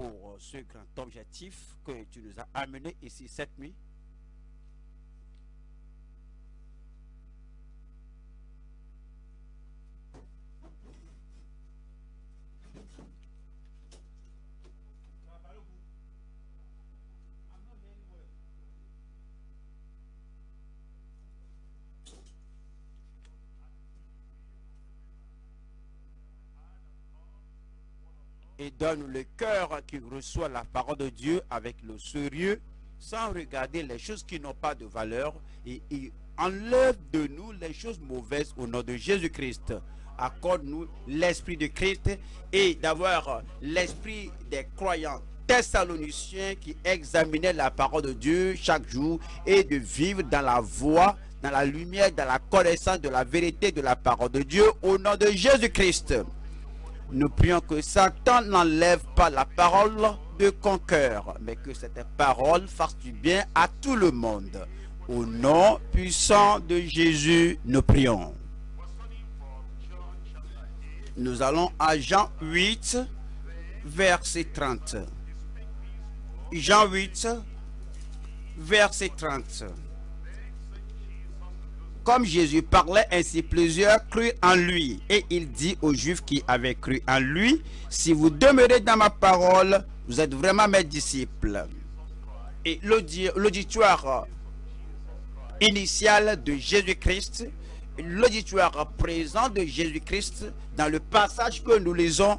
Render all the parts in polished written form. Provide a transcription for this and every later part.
pour ce grand objectif que tu nous as amené ici cette nuit. Et donne le cœur qui reçoit la parole de Dieu avec le sérieux, sans regarder les choses qui n'ont pas de valeur, et enlève de nous les choses mauvaises au nom de Jésus-Christ. Accorde-nous l'esprit de Christ et d'avoir l'esprit des croyants thessaloniciens qui examinaient la parole de Dieu chaque jour et de vivre dans la voie, dans la lumière, dans la connaissance de la vérité de la parole de Dieu au nom de Jésus-Christ. Nous prions que Satan n'enlève pas la parole de ton cœur, mais que cette parole fasse du bien à tout le monde. Au nom puissant de Jésus, nous prions. Nous allons à Jean 8, verset 30. Jean 8, verset 30. Comme Jésus parlait ainsi, plusieurs crurent en lui. Et il dit aux Juifs qui avaient cru en lui, si vous demeurez dans ma parole, vous êtes vraiment mes disciples. Et l'auditoire initial de Jésus-Christ, l'auditoire présent de Jésus-Christ, dans le passage que nous lisons,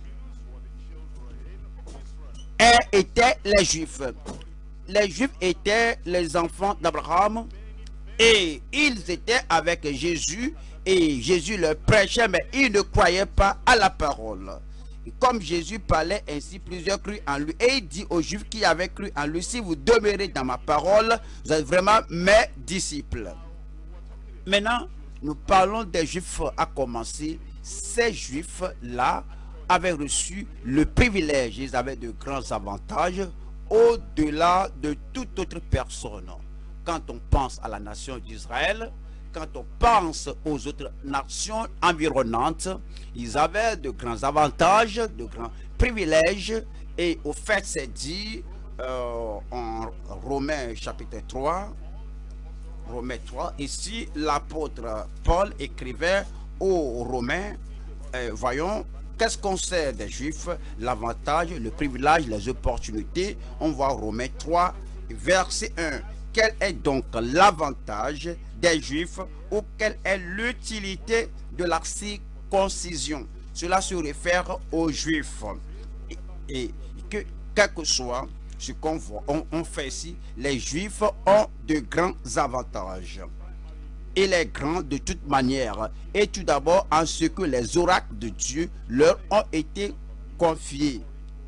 étaient les Juifs. Les Juifs étaient les enfants d'Abraham, et ils étaient avec Jésus, et Jésus leur prêchait, mais ils ne croyaient pas à la parole. Et comme Jésus parlait ainsi, plusieurs crurent en lui. Et il dit aux Juifs qui avaient cru en lui, si vous demeurez dans ma parole, vous êtes vraiment mes disciples. Maintenant, nous parlons des Juifs à commencer. Ces Juifs-là avaient reçu le privilège, ils avaient de grands avantages au-delà de toute autre personne. Quand on pense à la nation d'Israël, quand on pense aux autres nations environnantes, ils avaient de grands avantages, de grands privilèges. Et au fait, c'est dit en Romains chapitre 3, Romains 3, ici l'apôtre Paul écrivait aux Romains, voyons, qu'est-ce qu'on sait des Juifs, l'avantage, le privilège, les opportunités. On voit Romains 3, verset 1. Quel est donc l'avantage des Juifs ou quelle est l'utilité de la circoncision? Cela se réfère aux Juifs. Et que, quel que soit ce qu'on voit, on fait ici, les Juifs ont de grands avantages. Et les grands de toute manière. Et tout d'abord en ce que les oracles de Dieu leur ont été confiés.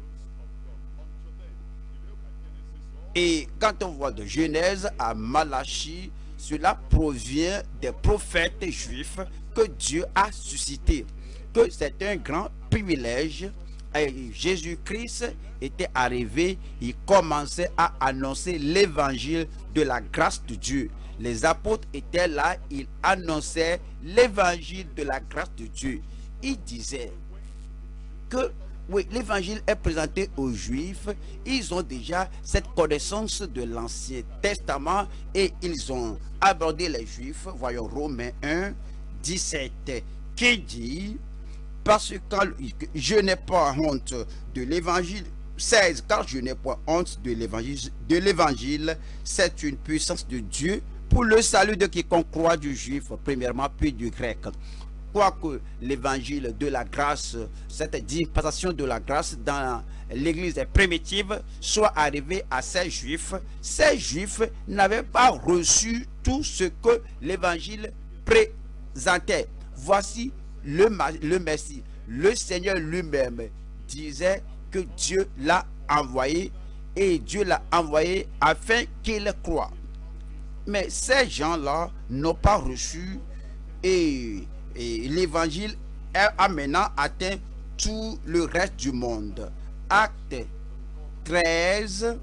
Et quand on voit de Genèse à Malachie, cela provient des prophètes juifs que Dieu a suscités. Que c'est un grand privilège. Jésus-Christ était arrivé, il commençait à annoncer l'évangile de la grâce de Dieu. Les apôtres étaient là, ils annonçaient l'évangile de la grâce de Dieu. Ils disaient que oui, l'évangile est présenté aux Juifs. Ils ont déjà cette connaissance de l'Ancien Testament et ils ont abordé les Juifs. Voyons Romains 1, 17 qui dit, parce que je n'ai pas honte de l'évangile. 16, car je n'ai pas honte de l'évangile. C'est une puissance de Dieu pour le salut de quiconque croit, du Juif premièrement, puis du Grec. Quoique l'évangile de la grâce, cette dispensation de la grâce dans l'église primitive soit arrivée à ces Juifs n'avaient pas reçu tout ce que l'évangile présentait. Voici le Messie. Le Seigneur lui-même disait que Dieu l'a envoyé et Dieu l'a envoyé afin qu'il croie. Mais ces gens-là n'ont pas reçu et l'évangile a maintenant atteint tout le reste du monde. Acte 13,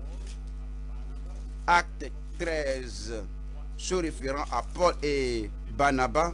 se référant à Paul et Barnabas.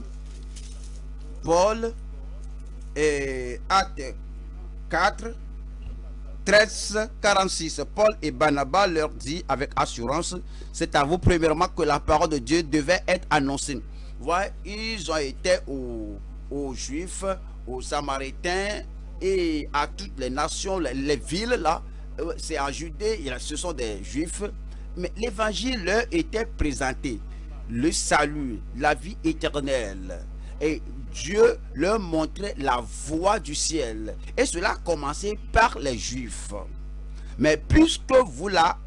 Paul et Acte 4, 13, 46, Paul et Barnabas leur dit avec assurance, c'est à vous premièrement que la parole de Dieu devait être annoncée. Voilà, ils ont été aux Juifs, aux Samaritains et à toutes les nations, les villes là, c'est en Judée, ce sont des Juifs, mais l'évangile leur était présenté, le salut, la vie éternelle, et Dieu leur montrait la voie du ciel, et cela a commencé par les Juifs. Mais puisque vous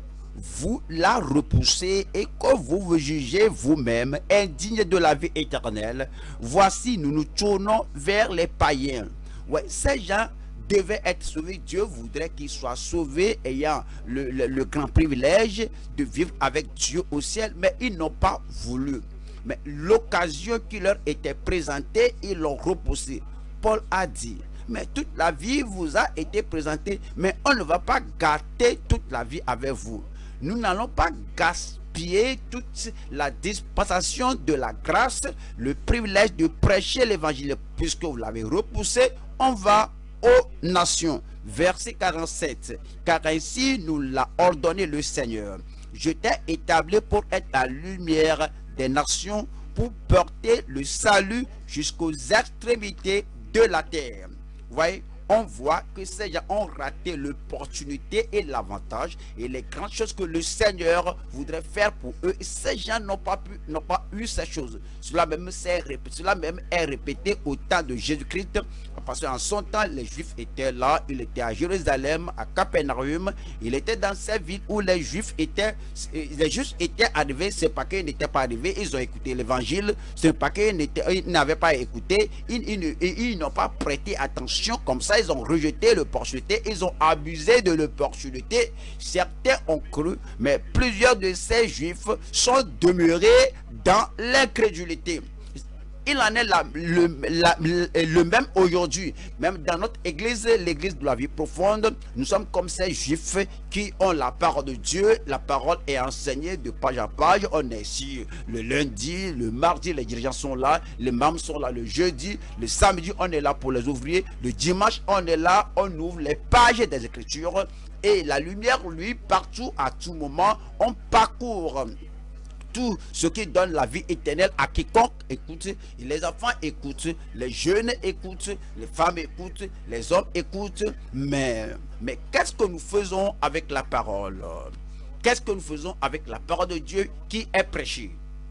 la repoussez et que vous vous jugez vous-même indigne de la vie éternelle, voici nous nous tournons vers les païens. Ouais, ces gens devaient être sauvés. Dieu voudrait qu'ils soient sauvés, ayant le grand privilège de vivre avec Dieu au ciel, mais ils n'ont pas voulu. Mais l'occasion qui leur était présentée, ils l'ont repoussée. Paul a dit, mais toute la vie vous a été présentée, mais on ne va pas gâter toute la vie avec vous. Nous n'allons pas gaspiller toute la dispensation de la grâce, le privilège de prêcher l'évangile, puisque vous l'avez repoussé. On va aux nations. Verset 47. Car ainsi nous l'a ordonné le Seigneur. Je t'ai établi pour être la lumière des nations, pour porter le salut jusqu'aux extrémités de la terre. Vous voyez, on voit que ces gens ont raté l'opportunité et l'avantage et les grandes choses que le Seigneur voudrait faire pour eux. Et ces gens n'ont pas eu ces choses. Cela même est répété au temps de Jésus-Christ. Parce qu'en son temps, les Juifs étaient là, ils étaient à Jérusalem, à Capernaum, il était dans ces villes où les Juifs étaient arrivés. C'est pas qu'ils n'étaient pas arrivés, ils ont écouté l'évangile, c'est pas qu'ils n'avaient pas écouté, ils n'ont pas prêté attention, comme ça ils ont rejeté l'opportunité, ils ont abusé de l'opportunité. Certains ont cru, mais plusieurs de ces Juifs sont demeurés dans l'incrédulité. Il en est le même aujourd'hui. Même dans notre église, l'église de la vie profonde, nous sommes comme ces Juifs qui ont la parole de Dieu. La parole est enseignée de page à page. On est ici le lundi, le mardi, les dirigeants sont là, les membres sont là le jeudi, le samedi, on est là pour les ouvriers. Le dimanche, on est là, on ouvre les pages des Écritures. Et la lumière, lui, partout, à tout moment, on parcourt tout ce qui donne la vie éternelle à quiconque écoute. Les enfants écoutent, les jeunes écoutent, les femmes écoutent, les hommes écoutent. Mais qu'est-ce que nous faisons avec la parole? Qu'est-ce que nous faisons avec la parole de Dieu qui est prêchée?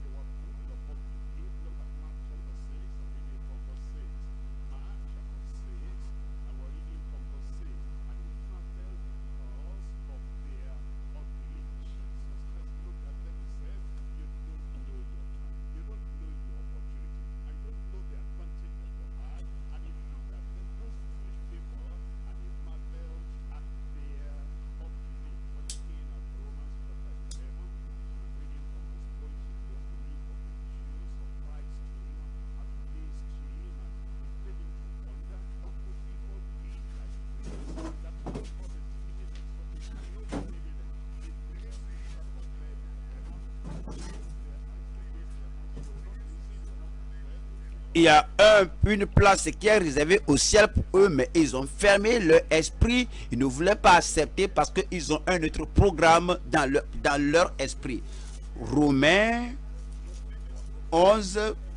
Il y a une place qui est réservée au ciel pour eux, mais ils ont fermé leur esprit. Ils ne voulaient pas accepter parce qu'ils ont un autre programme dans leur esprit. Romains 11,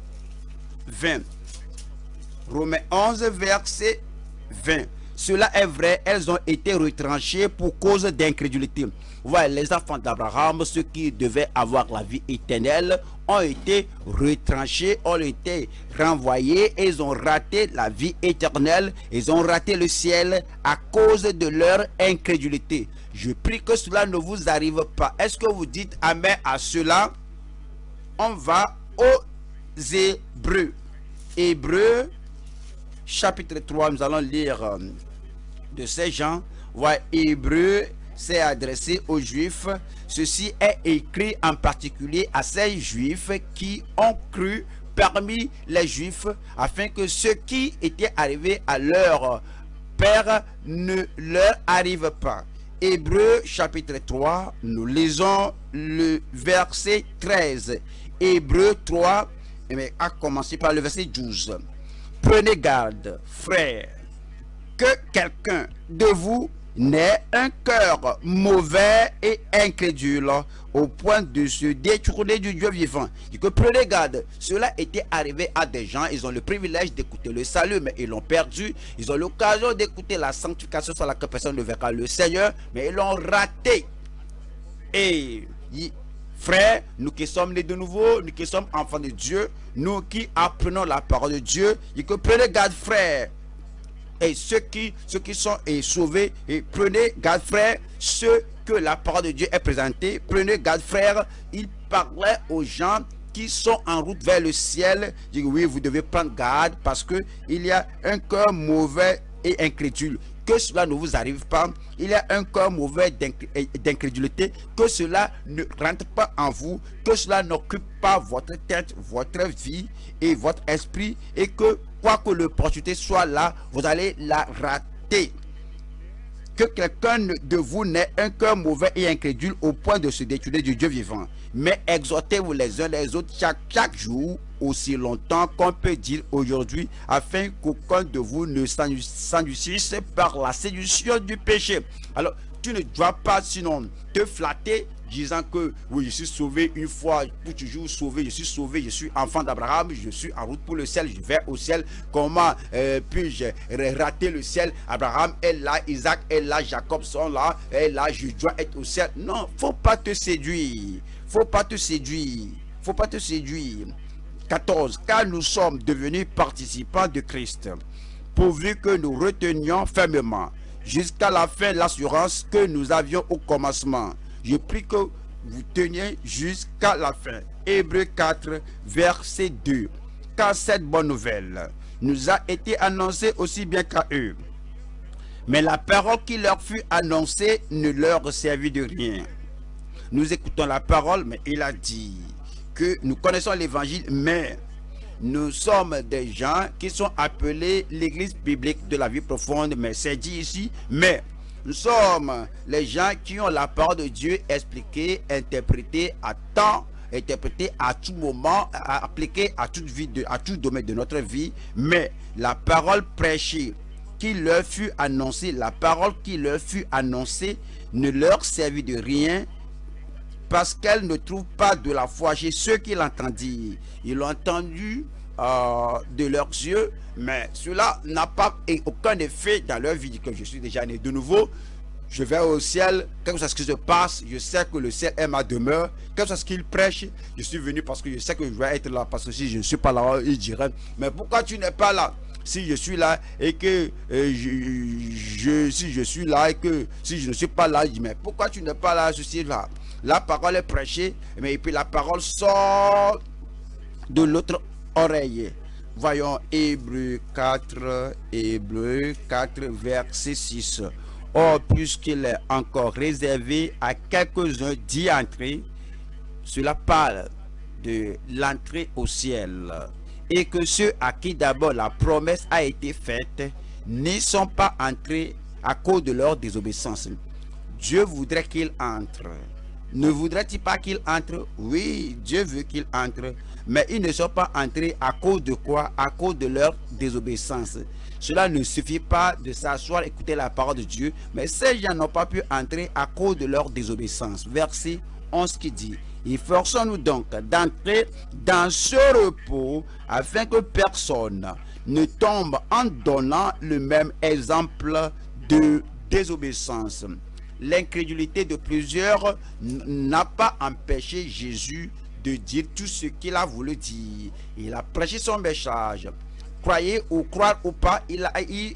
20. Romains 11, verset 20. Cela est vrai, elles ont été retranchées pour cause d'incrédulité. Voilà, les enfants d'Abraham, ceux qui devaient avoir la vie éternelle, ont été retranchés, ont été renvoyés, et ils ont raté la vie éternelle, ils ont raté le ciel à cause de leur incrédulité. Je prie que cela ne vous arrive pas. Est-ce que vous dites amen à cela? On va aux Hébreux. Hébreux chapitre 3, nous allons lire de ces gens. Voilà, Hébreux, c'est adressé aux Juifs. Ceci est écrit en particulier à ces Juifs qui ont cru parmi les Juifs, afin que ce qui était arrivé à leur père ne leur arrive pas. Hébreux chapitre 3, nous lisons le verset 13. Hébreux 3, à commencer par le verset 12. Prenez garde, frères, que quelqu'un de vous n'ait un cœur mauvais et incrédule au point de se détourner du Dieu vivant. Et que prenez garde, cela était arrivé à des gens, ils ont le privilège d'écouter le salut, mais ils l'ont perdu. Ils ont l'occasion d'écouter la sanctification sur laquelle personne ne verra le Seigneur, mais ils l'ont raté. Et frères, nous qui sommes nés de nouveau, nous qui sommes enfants de Dieu, nous qui apprenons la parole de Dieu, et que prenez garde, frères. Et ceux qui sont sauvés, et prenez garde, frères, ceux que la parole de Dieu est présentée, prenez garde, frères. Il parlait aux gens qui sont en route vers le ciel. Il dit oui, vous devez prendre garde parce que il y a un cœur mauvais et incrédule. Que cela ne vous arrive pas. Il y a un cœur mauvais d'incrédulité. Que cela ne rentre pas en vous. Que cela n'occupe pas votre tête, votre vie et votre esprit. Et que quoi que l'opportunité soit là, vous allez la rater. Que quelqu'un de vous n'ait un cœur mauvais et incrédule au point de se détourner du Dieu vivant. Mais exhortez-vous les uns les autres chaque jour, aussi longtemps qu'on peut dire aujourd'hui, afin qu'aucun de vous ne s'endurcisse par la séduction du péché. Alors, tu ne dois pas sinon te flatter disant que oui, je suis sauvé une fois pour toujours, sauvé, je suis enfant d'Abraham, je suis en route pour le ciel, je vais au ciel. Comment puis-je rater le ciel? Abraham est là, Isaac est là, Jacob sont là, est là, je dois être au ciel. Non, faut pas te séduire, faut pas te séduire, faut pas te séduire. 14. Car nous sommes devenus participants de Christ, pourvu que nous retenions fermement jusqu'à la fin l'assurance que nous avions au commencement. Je prie que vous teniez jusqu'à la fin. Hébreux 4, verset 2. Car cette bonne nouvelle nous a été annoncée aussi bien qu'à eux. Mais la parole qui leur fut annoncée ne leur servit de rien. Nous écoutons la parole, mais il a dit que nous connaissons l'évangile, mais nous sommes des gens qui sont appelés l'église biblique de la vie profonde, mais c'est dit ici, mais nous sommes les gens qui ont la parole de Dieu expliquée, interprétée à temps, interprétée à tout moment, appliquée à toute vie, à tout domaine de notre vie. Mais la parole prêchée qui leur fut annoncée, la parole qui leur fut annoncée ne leur servit de rien parce qu'elle ne trouve pas de la foi chez ceux qui l'entendirent. Ils l'ont entendu de leurs yeux, mais cela n'a pas aucun effet dans leur vie. Que je suis déjà né de nouveau, je vais au ciel, quel que soit ce qui se passe, je sais que le ciel est ma demeure. Quel que soit ce qu'il prêche, je suis venu parce que je sais que je vais être là, parce que si je ne suis pas là, il dirait mais pourquoi tu n'es pas là? Si je suis là et que si je suis là et que si je ne suis pas là, il dit mais pourquoi tu n'es pas là? Je suis là. La parole est prêchée, mais et puis la parole sort de l'autre oreille. Voyons Hébreux 4, verset 6. Or, puisqu'il est encore réservé à quelques-uns d'y entrer, cela parle de l'entrée au ciel. Et que ceux à qui d'abord la promesse a été faite n'y sont pas entrés à cause de leur désobéissance. Dieu voudrait qu'ils entrent. Ne voudrait-il pas qu'ils entrent? Oui, Dieu veut qu'ils entrent. Mais ils ne sont pas entrés à cause de quoi? À cause de leur désobéissance. Cela ne suffit pas de s'asseoir, écouter la parole de Dieu. Mais ces gens n'ont pas pu entrer à cause de leur désobéissance. Verset 11 qui dit: efforçons-nous donc d'entrer dans ce repos afin que personne ne tombe en donnant le même exemple de désobéissance. L'incrédulité de plusieurs n'a pas empêché Jésus de dire tout ce qu'il a voulu dire. Il a prêché son message. Croyez ou croire ou pas, il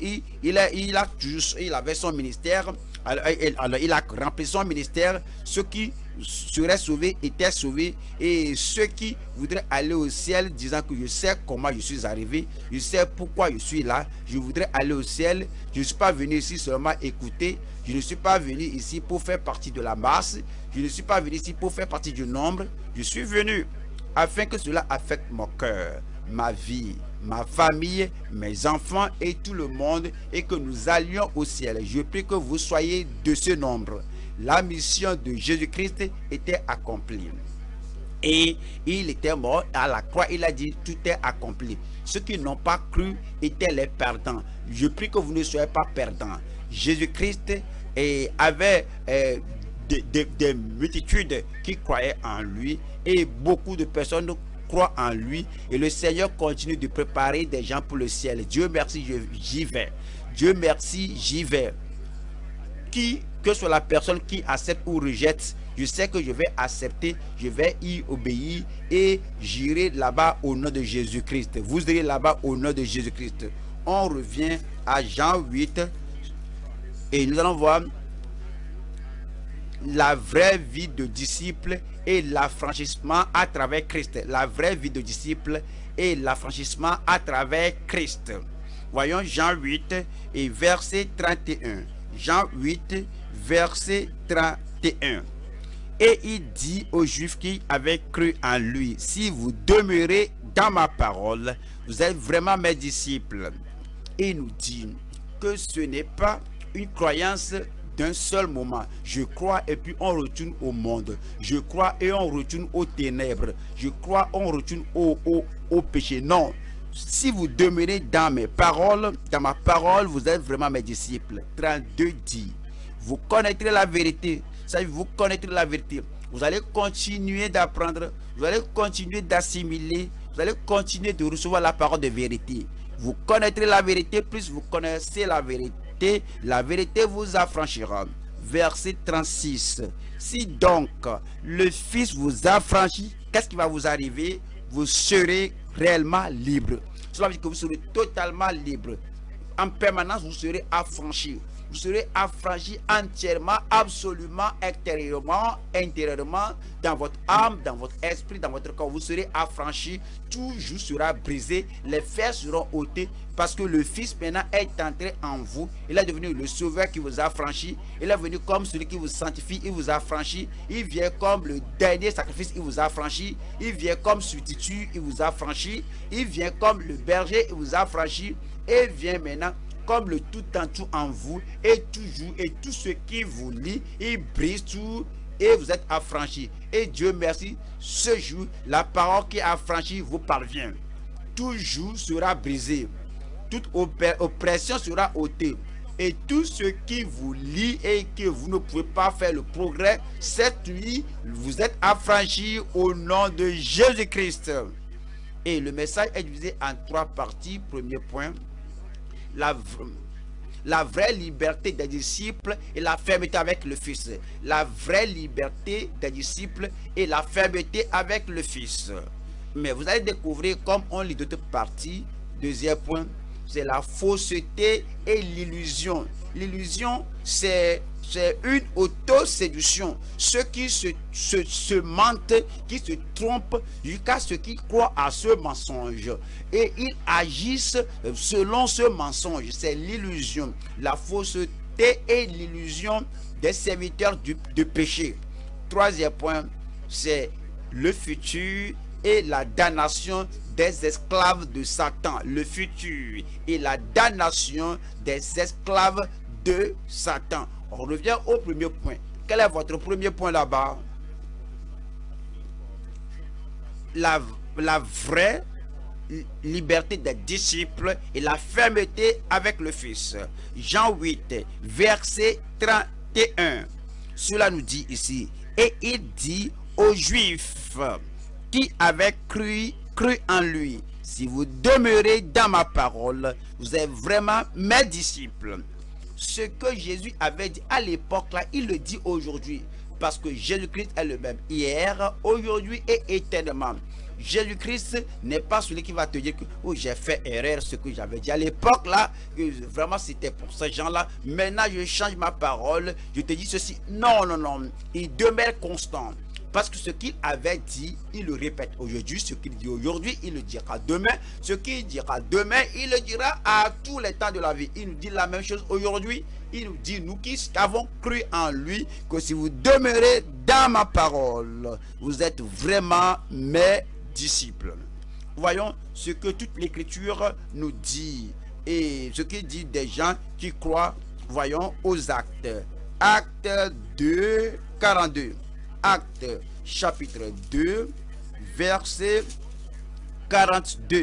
avait son ministère. Alors il a rempli son ministère. Ceux qui seraient sauvés étaient sauvés, et ceux qui voudraient aller au ciel disant que je sais comment je suis arrivé, je sais pourquoi je suis là, je voudrais aller au ciel, je ne suis pas venu ici seulement écouter, je ne suis pas venu ici pour faire partie de la masse, je ne suis pas venu ici pour faire partie du nombre, je suis venu afin que cela affecte mon cœur, ma vie, ma famille, mes enfants et tout le monde, et que nous allions au ciel. Je prie que vous soyez de ce nombre. La mission de Jésus-Christ était accomplie. Et il était mort à la croix. Il a dit tout est accompli. Ceux qui n'ont pas cru étaient les perdants. Je prie que vous ne soyez pas perdants. Jésus-Christ et avait des multitudes qui croyaient en lui, et beaucoup de personnes croient en lui, et le Seigneur continue de préparer des gens pour le ciel. Dieu merci, j'y vais. Dieu merci, j'y vais. Qui que soit la personne qui accepte ou rejette, je sais que je vais accepter, je vais y obéir, et j'irai là-bas au nom de Jésus-Christ. Vous irez là-bas au nom de Jésus-Christ. On revient à Jean 8 et nous allons voir la vraie vie de disciple et l'affranchissement à travers Christ. La vraie vie de disciple et l'affranchissement à travers Christ. Voyons Jean 8 et verset 31. Jean 8, verset 31. Et il dit aux Juifs qui avaient cru en lui, si vous demeurez dans ma parole, vous êtes vraiment mes disciples. Et il nous dit que ce n'est pas une croyance d'un seul moment. Je crois et puis on retourne au monde. Je crois et on retourne aux ténèbres. Je crois, on retourne au péché. Non. Si vous demeurez dans mes paroles, dans ma parole, vous êtes vraiment mes disciples. 32 dit, vous connaîtrez la vérité. Ça, vous connaîtrez la vérité. Vous allez continuer d'apprendre, vous allez continuer d'assimiler, vous allez continuer de recevoir la parole de vérité. Vous connaîtrez la vérité, plus vous connaissez la vérité vous affranchira. Verset 36. Si donc le Fils vous affranchit, qu'est-ce qui va vous arriver? Vous serez réellement libre. Cela veut dire que vous serez totalement libre. En permanence, vous serez affranchi. Vous serez affranchi entièrement, absolument, extérieurement, intérieurement, dans votre âme, dans votre esprit, dans votre corps. Vous serez affranchi, tout joug sera brisé, les fers seront ôtés, parce que le Fils maintenant est entré en vous. Il est devenu le Sauveur qui vous a affranchi. Il est venu comme celui qui vous sanctifie, il vous a affranchi. Il vient comme le dernier sacrifice, il vous a affranchi. Il vient comme substitut, il vous a affranchi. Il vient comme le berger, il vous a affranchi. Et vient maintenant comme le tout en tout en vous, et toujours, et tout ce qui vous lie, il brise tout, et vous êtes affranchis. Et Dieu merci, ce jour, la parole qui a affranchi vous parvient. Tout joug sera brisé, toute oppression sera ôtée, et tout ce qui vous lie et que vous ne pouvez pas faire le progrès, cette nuit, vous êtes affranchis au nom de Jésus-Christ. Et le message est divisé en 3 parties. Premier point, la vraie liberté des disciples et la fermeté avec le Fils. La vraie liberté des disciples et la fermeté avec le Fils. Mais vous allez découvrir, comme on lit d'autres parties, deuxième point, c'est la fausseté et l'illusion. L'illusion, c'est une autoséduction. Ceux qui se mentent, qui se trompent jusqu'à ceux qui croient à ce mensonge. Et ils agissent selon ce mensonge. C'est l'illusion, la fausseté et l'illusion des serviteurs du péché. Troisième point, c'est le futur et la damnation des esclaves de Satan. Le futur et la damnation des esclaves de Satan. On revient au premier point. Quel est votre premier point là-bas? La vraie liberté des disciples et la fermeté avec le Fils. Jean 8, verset 31. Cela nous dit ici, et il dit aux Juifs qui avaient cru en lui, si vous demeurez dans ma parole, vous êtes vraiment mes disciples. Ce que Jésus avait dit à l'époque là, il le dit aujourd'hui, parce que Jésus-Christ est le même hier, aujourd'hui et éternellement. Jésus-Christ n'est pas celui qui va te dire que oh, j'ai fait erreur ce que j'avais dit à l'époque là, que vraiment c'était pour ces gens là, maintenant je change ma parole, je te dis ceci. Non, non, non, il demeure constant. Parce que ce qu'il avait dit, il le répète aujourd'hui. Ce qu'il dit aujourd'hui, il le dira demain. Ce qu'il dira demain, il le dira à tous les temps de la vie. Il nous dit la même chose aujourd'hui. Il nous dit, nous qui avons cru en lui, que si vous demeurez dans ma parole, vous êtes vraiment mes disciples. Voyons ce que toute l'écriture nous dit. Et ce qu'il dit des gens qui croient, voyons aux actes. Acte 2, 42. Acte chapitre 2, verset 42.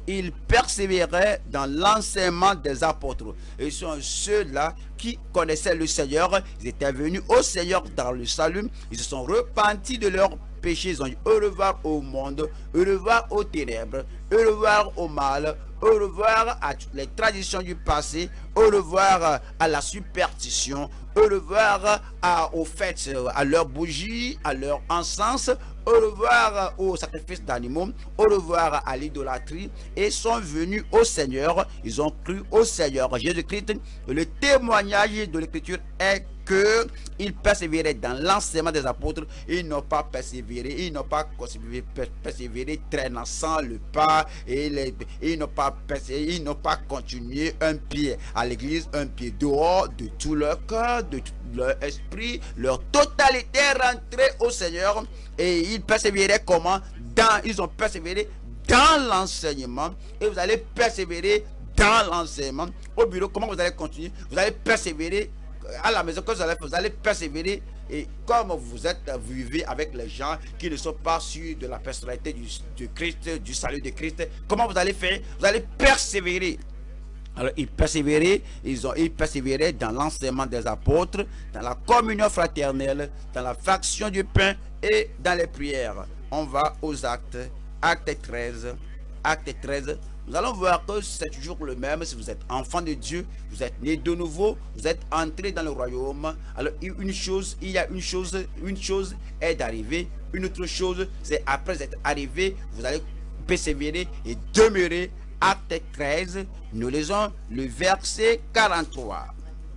ils persévéraient dans l'enseignement des apôtres. Et ce sont ceux-là qui connaissaient le Seigneur. Ils étaient venus au Seigneur dans le salut. Ils se sont repentis de leurs péchés. Ils ont dit au revoir au monde, au revoir aux ténèbres, au revoir au mal, au revoir à toutes les traditions du passé, au revoir à la superstition, au revoir aux fêtes, à leurs bougies, à leur encens, au revoir au sacrifice d'animaux, au revoir à l'idolâtrie, et sont venus au Seigneur. Ils ont cru au Seigneur Jésus-Christ. Le témoignage de l'Écriture est que ils persévéraient dans l'enseignement des apôtres. Ils n'ont pas persévéré, ils n'ont pas persévéré traînant sans le pas, et ils n'ont pas continué un pied à l'église, un pied dehors, de tout leur cœur, de tout leur esprit, leur totalité rentrée au Seigneur. Et ils persévéraient comment? Ils ont persévéré dans l'enseignement. Et vous allez persévérer dans l'enseignement. Au bureau, comment vous allez continuer? Vous allez persévérer à la maison. Quand vous allez persévérer. Et comme vous vivez avec les gens qui ne sont pas sûrs de la personnalité du Christ, du salut de Christ, comment vous allez faire? Vous allez persévérer. Alors ils persévéraient dans l'enseignement des apôtres, dans la communion fraternelle, dans la fraction du pain et dans les prières. On va aux actes. Acte 13. Acte 13. Nous allons voir que c'est toujours le même. Si vous êtes enfant de Dieu, vous êtes né de nouveau, vous êtes entré dans le royaume. Alors une chose est d'arriver. Une autre chose, c'est après être arrivé, vous allez persévérer et demeurer. Acte 13, nous lisons le verset 43.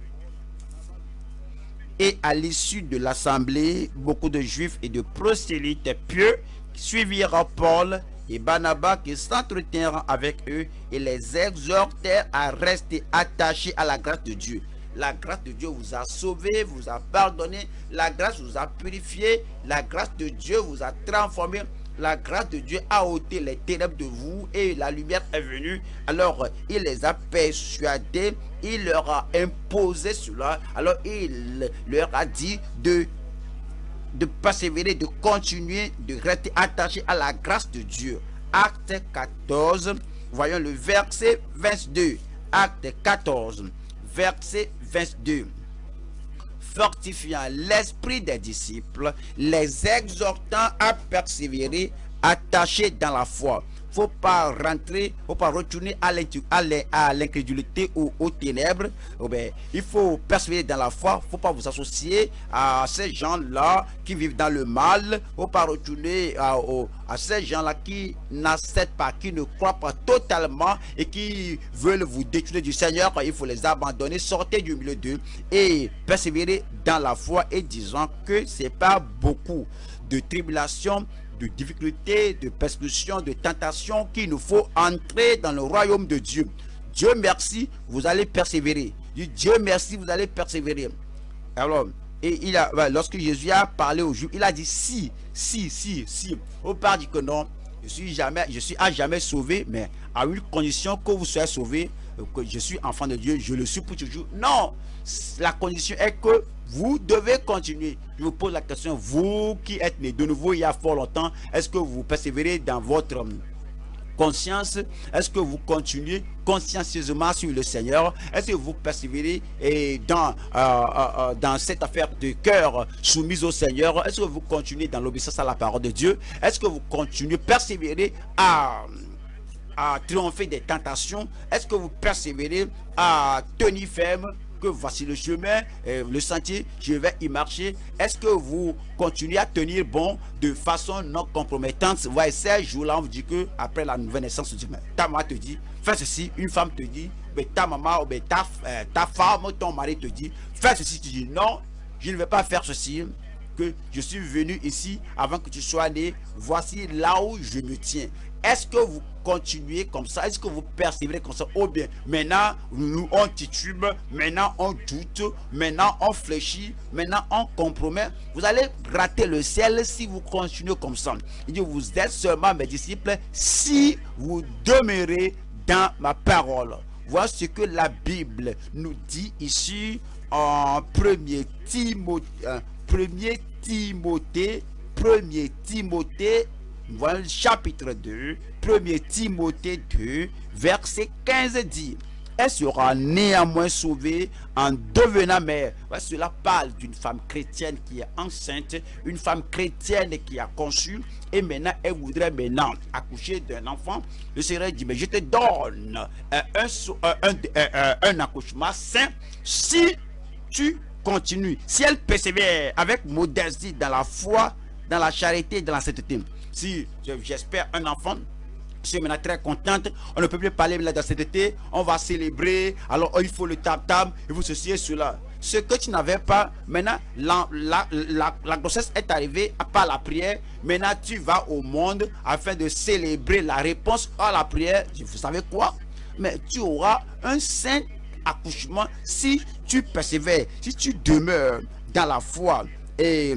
Et à l'issue de l'assemblée, beaucoup de juifs et de prosélytes pieux suivirent Paul et Barnabas, qui s'entretinrent avec eux et les exhortèrent à rester attachés à la grâce de Dieu. La grâce de Dieu vous a sauvé, vous a pardonné, la grâce vous a purifié, la grâce de Dieu vous a transformé. La grâce de Dieu a ôté les ténèbres de vous et la lumière est venue. Alors il les a persuadés, il leur a imposé cela. Alors il leur a dit de persévérer, de continuer, de rester attaché à la grâce de Dieu. Acte 14, voyons le verset 22. Acte 14, verset 22. Fortifiant l'esprit des disciples, les exhortant à persévérer, attachés dans la foi. Faut pas retourner à l'incrédulité ou aux ténèbres. Il faut persévérer dans la foi. Faut pas vous associer à ces gens-là qui vivent dans le mal. Faut pas retourner à ces gens-là qui n'acceptent pas, qui ne croient pas totalement et qui veulent vous détourner du Seigneur. Il faut les abandonner, sortez du milieu d'eux et persévérer dans la foi, et disant que c'est pas beaucoup de tribulations, de difficultés, de persécutions, de tentations qu'il nous faut entrer dans le royaume de Dieu. Dieu merci, vous allez persévérer. Dieu merci, vous allez persévérer. Alors, et lorsque Jésus a parlé aux Juifs, il a dit si. Au part dit que non, je suis à jamais sauvé, mais à une condition que vous soyez sauvé, que je suis enfant de Dieu, je le suis pour toujours. Non, la condition est que vous devez continuer. Je vous pose la question, vous qui êtes nés de nouveau il y a fort longtemps, est-ce que vous persévérez dans votre conscience? Est-ce que vous continuez consciencieusement sur le Seigneur? Est-ce que vous persévérez dans cette affaire de cœur soumise au Seigneur? Est-ce que vous continuez dans l'obéissance à la parole de Dieu? Est-ce que vous continuez persévérer à triompher des tentations? Est-ce que vous persévérez à tenir ferme que voici le chemin, le sentier, je vais y marcher? Est-ce que vous continuez à tenir bon de façon non compromettante? Voyez, ces jours-là, on vous dit que après la nouvelle naissance, ta maman te dit fais ceci, une femme te dit, ta maman, ta femme, ton mari te dit fais ceci, tu dis non, je ne vais pas faire ceci, que je suis venu ici avant que tu sois né, voici là où je me tiens. Est-ce que vous continuez comme ça? Est-ce que vous persévérez comme ça? Ou bien maintenant on titube, maintenant on doute, maintenant on fléchit, maintenant on compromet? Vous allez rater le ciel si vous continuez comme ça. Il dit vous êtes seulement mes disciples si vous demeurez dans ma parole. Voilà ce que la Bible nous dit ici en 1 Timothée, voilà le chapitre 2, 1er Timothée 2, verset 15 dit: elle sera néanmoins sauvée en devenant mère. Cela parle d'une femme chrétienne qui est enceinte, une femme chrétienne qui a conçu, et maintenant elle voudrait maintenant accoucher d'un enfant. Le Seigneur dit: mais je te donne un accouchement sain si tu continues, si elle persévère avec modestie dans la foi, dans la charité, dans la sainteté. Si j'espère un enfant, je suis maintenant très contente. On ne peut plus parler de cet été. On va célébrer. Alors il faut le tam-tam. Il faut ceci et cela. Ce que tu n'avais pas, maintenant la grossesse est arrivée par la prière. Maintenant tu vas au monde afin de célébrer la réponse à la prière. Vous savez quoi? Mais tu auras un saint accouchement si tu persévères, si tu demeures dans la foi et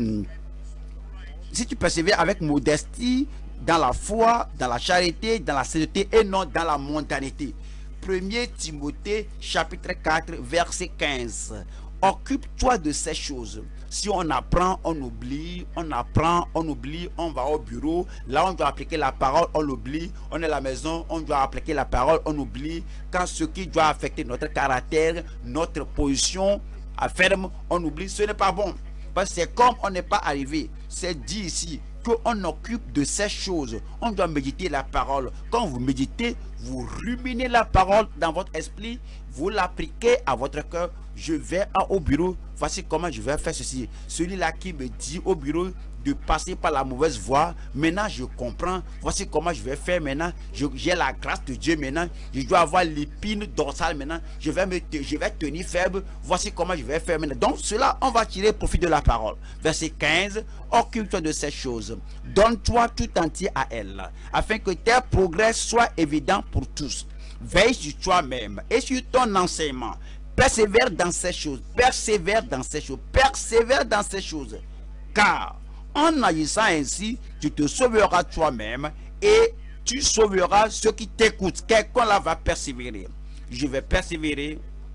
si tu persévères avec modestie, dans la foi, dans la charité, dans la sainteté et non dans la mondanité. 1er Timothée chapitre 4 verset 15. Occupe-toi de ces choses. Si on apprend, on oublie, on apprend, on oublie, on va au bureau, là on doit appliquer la parole, on l'oublie, on est à la maison, on doit appliquer la parole, on oublie. Quand ce qui doit affecter notre caractère, notre position ferme, on oublie, ce n'est pas bon. Parce que c'est comme on n'est pas arrivé. C'est dit ici qu'on occupe de ces choses. On doit méditer la parole. Quand vous méditez, vous ruminez la parole dans votre esprit, vous l'appliquez à votre cœur. Je vais au bureau, voici comment je vais faire ceci. Celui-là qui me dit au bureau de passer par la mauvaise voie, maintenant je comprends, voici comment je vais faire maintenant. J'ai la grâce de Dieu maintenant, je dois avoir l'épine dorsale maintenant, je vais tenir faible, voici comment je vais faire maintenant. Donc cela, on va tirer profit de la parole. Verset 15, occupe-toi de ces choses, donne-toi tout entier à elle, afin que tes progrès soient évidents pour tous. Veille sur toi-même et sur ton enseignement. Persévère dans ces choses, persévère dans ces choses, persévère dans ces choses. Car en agissant ainsi, tu te sauveras toi-même et tu sauveras ceux qui t'écoutent. Quelqu'un là va persévérer. Je vais persévérer.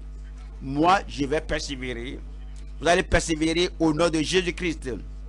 Moi, je vais persévérer. Vous allez persévérer au nom de Jésus-Christ.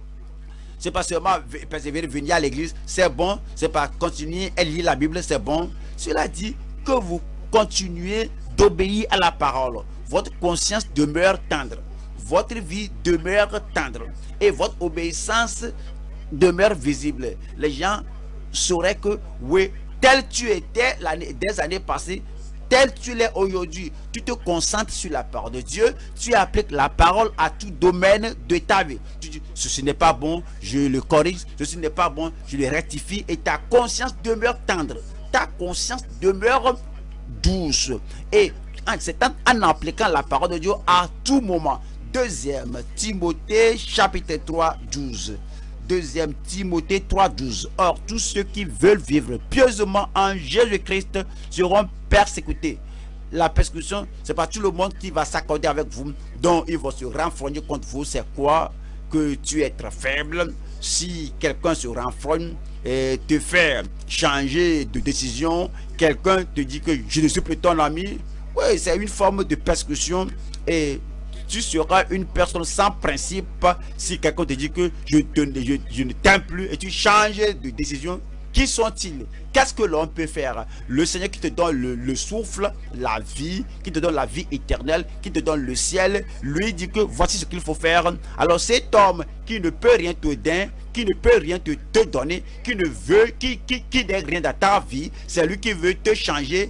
C'est pas seulement persévérer, venir à l'église, c'est bon. C'est pas continuer à lire la Bible, c'est bon. Cela dit que vous continuez d'obéir à la parole. Votre conscience demeure tendre. Votre vie demeure tendre. Et votre obéissance demeure visible. Les gens sauraient que, oui, tel tu étais des années passées, tel tu l'es aujourd'hui. Tu te concentres sur la parole de Dieu. Tu appliques la parole à tout domaine de ta vie. Tu dis, ceci n'est pas bon, je le corrige. Ceci n'est pas bon, je le rectifie. Et ta conscience demeure tendre. Ta conscience demeure douce. Et c'est en appliquant la parole de Dieu à tout moment. 2e Timothée chapitre 3 12. 2e Timothée 3 12. Or tous ceux qui veulent vivre pieusement en Jésus-Christ seront persécutés. La persécution, c'est pas tout le monde qui va s'accorder avec vous, donc ils vont se renfrogner contre vous. C'est quoi? Que tu es très faible. Si quelqu'un se renfrogne et te fait changer de décision, quelqu'un te dit que je ne suis plus ton ami, oui, c'est une forme de persécution. Et tu seras une personne sans principe si quelqu'un te dit que je ne t'aime plus et tu changes de décision. Qui sont-ils? Qu'est-ce que l'on peut faire? Le Seigneur qui te donne le souffle, la vie, qui te donne la vie éternelle, qui te donne le ciel, lui dit que voici ce qu'il faut faire. Alors cet homme qui ne peut rien te donner, qui ne peut rien te donner, qui ne veut, qui n'est rien dans ta vie, c'est lui qui veut te changer.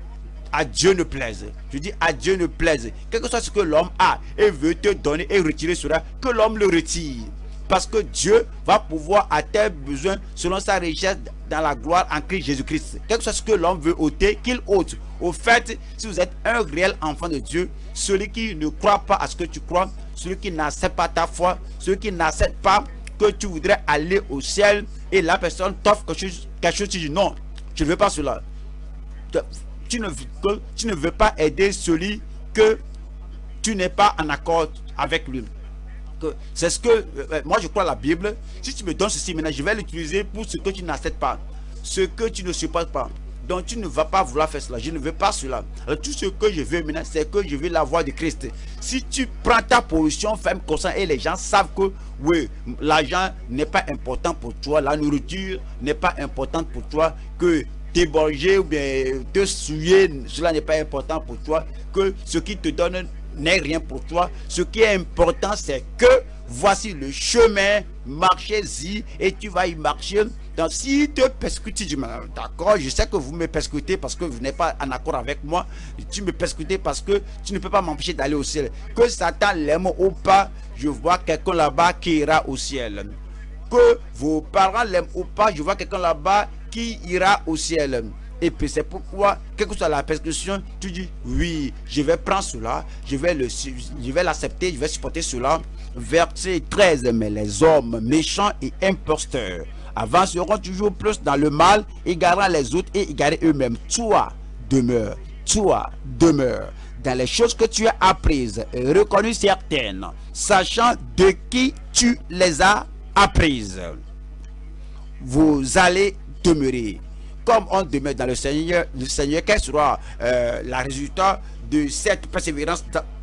À Dieu ne plaise. Je dis à Dieu ne plaise. Quel que soit ce que l'homme a et veut te donner et retirer cela, que l'homme le retire. Parce que Dieu va pouvoir à tes besoins selon sa richesse dans la gloire en Christ Jésus-Christ. Quel que soit ce que l'homme veut ôter, qu'il ôte. Au fait, si vous êtes un réel enfant de Dieu, celui qui ne croit pas à ce que tu crois, celui qui n'accepte pas ta foi, celui qui n'accepte pas que tu voudrais aller au ciel et la personne t'offre quelque chose, tu dis non, je ne veux pas cela. Tu ne veux pas aider celui que tu n'es pas en accord avec lui. C'est ce que moi je crois à la Bible. Si tu me donnes ceci maintenant, je vais l'utiliser pour ce que tu n'acceptes pas, ce que tu ne supportes pas. Donc tu ne vas pas vouloir faire cela. Je ne veux pas cela. Alors tout ce que je veux maintenant, c'est que je veux la voix de Christ. Si tu prends ta position ferme comme ça et les gens savent que oui, l'argent n'est pas important pour toi, la nourriture n'est pas importante pour toi, que t'ébrancher ou bien te souiller, cela n'est pas important pour toi. Que ce qui te donne n'est rien pour toi. Ce qui est important, c'est que voici le chemin, marchez-y et tu vas y marcher. Donc, si te persécutes, tu dis, d'accord, je sais que vous me persécutez parce que vous n'êtes pas en accord avec moi. Tu me persécutes parce que tu ne peux pas m'empêcher d'aller au ciel. Que Satan l'aime ou pas, je vois quelqu'un là-bas qui ira au ciel. Que vos parents l'aiment ou pas, je vois quelqu'un là-bas qui ira au ciel. Et puis c'est pourquoi, quelle que soit la persécution, tu dis, oui, je vais prendre cela, je vais l'accepter, je vais supporter cela. Verset 13, mais les hommes méchants et imposteurs avanceront toujours plus dans le mal, égarant les autres et égarant eux-mêmes. Toi, demeure dans les choses que tu as apprises et reconnues certaines, sachant de qui tu les as apprises. Vous allez demeurer. Comme on demeure dans le Seigneur, quel sera le résultat de cette persévérance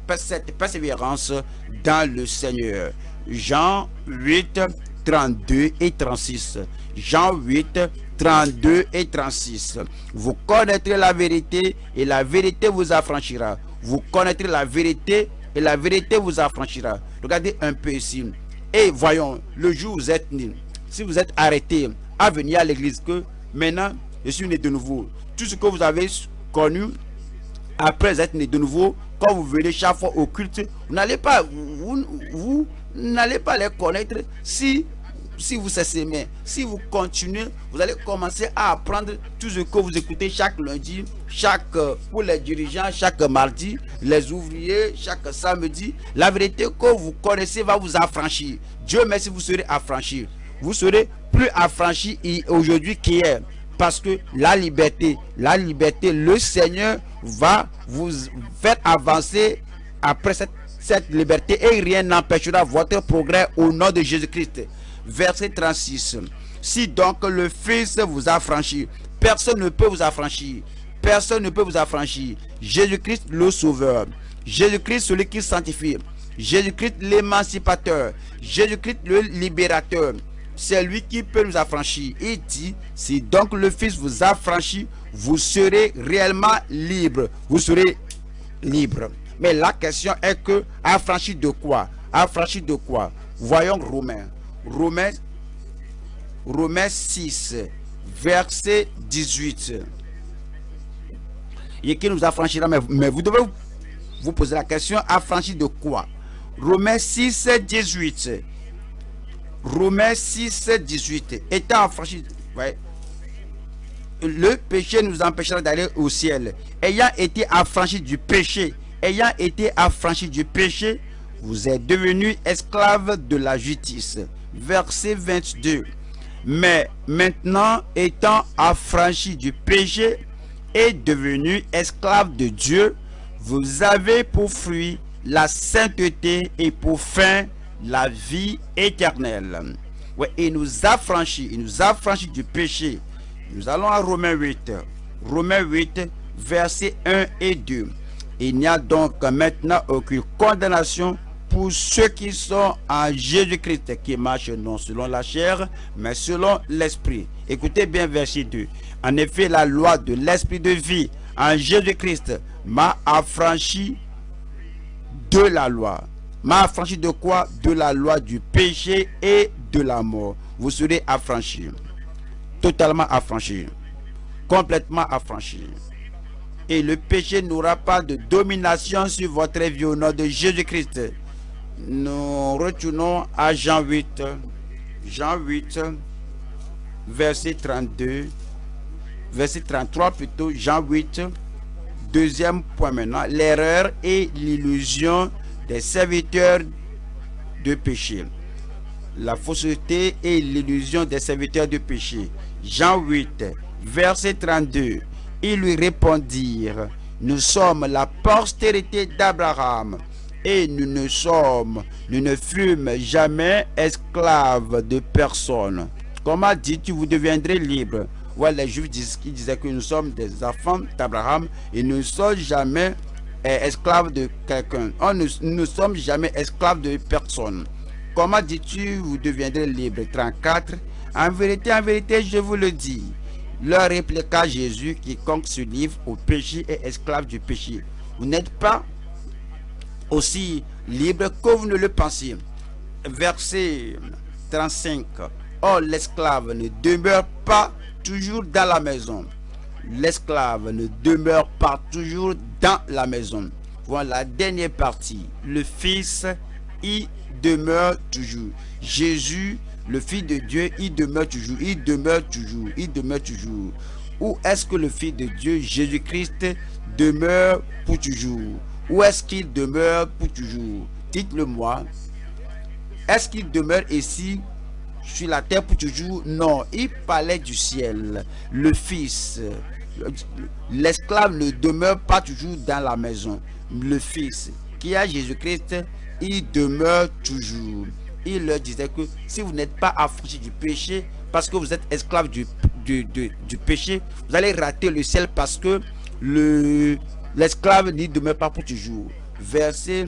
dans le Seigneur? Jean 8, 32 et 36. Jean 8, 32 et 36. Vous connaîtrez la vérité et la vérité vous affranchira. Vous connaîtrez la vérité et la vérité vous affranchira. Regardez un peu ici. Et voyons, le jour où vous êtes né, si vous êtes arrêté à venir à l'église, que maintenant, je suis né de nouveau. Tout ce que vous avez connu après être né de nouveau, quand vous venez chaque fois au culte, vous n'allez pas les connaître si vous cessez. Mais si vous continuez, vous allez commencer à apprendre tout ce que vous écoutez chaque lundi, pour les dirigeants, chaque mardi, les ouvriers, chaque samedi. La vérité que vous connaissez va vous affranchir. Dieu merci, vous serez affranchis. Vous serez plus affranchis aujourd'hui qu'hier. Parce que la liberté, le Seigneur va vous faire avancer après cette liberté et rien n'empêchera votre progrès au nom de Jésus-Christ. Verset 36. Si donc le Fils vous affranchit, personne ne peut vous affranchir. Personne ne peut vous affranchir. Jésus-Christ le Sauveur. Jésus-Christ celui qui sanctifie. Jésus-Christ l'émancipateur. Jésus-Christ le libérateur. C'est lui qui peut nous affranchir. Il dit, si donc le Fils vous affranchit, vous serez réellement libre. Vous serez libre. Mais la question est que, affranchi de quoi? Affranchi de quoi? Voyons Romains 6, verset 18. Et qui nous affranchira, mais vous devez vous poser la question, affranchi de quoi? Romains 6, 18. Romains 6, 18. Étant affranchi, ouais, le péché nous empêchera d'aller au ciel. Ayant été affranchi du péché, vous êtes devenus esclaves de la justice. Verset 22. Mais maintenant, étant affranchis du péché et devenus esclaves de Dieu, vous avez pour fruit la sainteté et pour fin la vie éternelle. Ouais, il nous affranchit du péché. Nous allons à Romains 8, versets 1 et 2. Il n'y a donc maintenant aucune condamnation pour ceux qui sont en Jésus-Christ, qui marchent non selon la chair, mais selon l'esprit. Écoutez bien verset 2. En effet, la loi de l'esprit de vie en Jésus-Christ m'a affranchi de la loi. M'a affranchi de quoi? De la loi du péché et de la mort. Vous serez affranchis. Totalement affranchis. Complètement affranchis. Et le péché n'aura pas de domination sur votre vie au nom de Jésus-Christ. Nous retournons à Jean 8. Jean 8, verset 32. Verset 33 plutôt. Jean 8. Deuxième point maintenant. L'erreur et l'illusion des serviteurs de péché. La fausseté et l'illusion des serviteurs de péché. Jean 8, verset 32. Ils lui répondirent, nous sommes la postérité d'Abraham et nous ne fûmes jamais esclaves de personne. Comment dis-tu, vous deviendrez libres? Ouais, les Juifs disaient que nous sommes des enfants d'Abraham et nous ne sommes jamais esclaves de quelqu'un. Nous ne sommes jamais esclaves de personne. Comment dis-tu, vous deviendrez libres? 34. En vérité, je vous le dis, Leur répliqua Jésus, quiconque se livre au péché est esclave du péché. Vous n'êtes pas aussi libre que vous ne le pensiez. Verset 35. Or, l'esclave ne demeure pas toujours dans la maison. L'esclave ne demeure pas toujours dans la maison. Voilà la dernière partie. Le Fils y demeure toujours. Jésus, le Fils de Dieu, il demeure toujours. Il demeure toujours. Il demeure toujours. Où est-ce que le Fils de Dieu, Jésus-Christ, demeure pour toujours? Où est-ce qu'il demeure pour toujours? Dites-le moi. Est-ce qu'il demeure ici sur la terre pour toujours? Non, il parlait du ciel. Le Fils, l'esclave ne demeure pas toujours dans la maison. Le Fils, qui a Jésus-Christ, il demeure toujours. Il leur disait que si vous n'êtes pas affranchis du péché, parce que vous êtes esclave du péché, vous allez rater le ciel parce que l'esclave n'y demeure pas pour toujours. Verset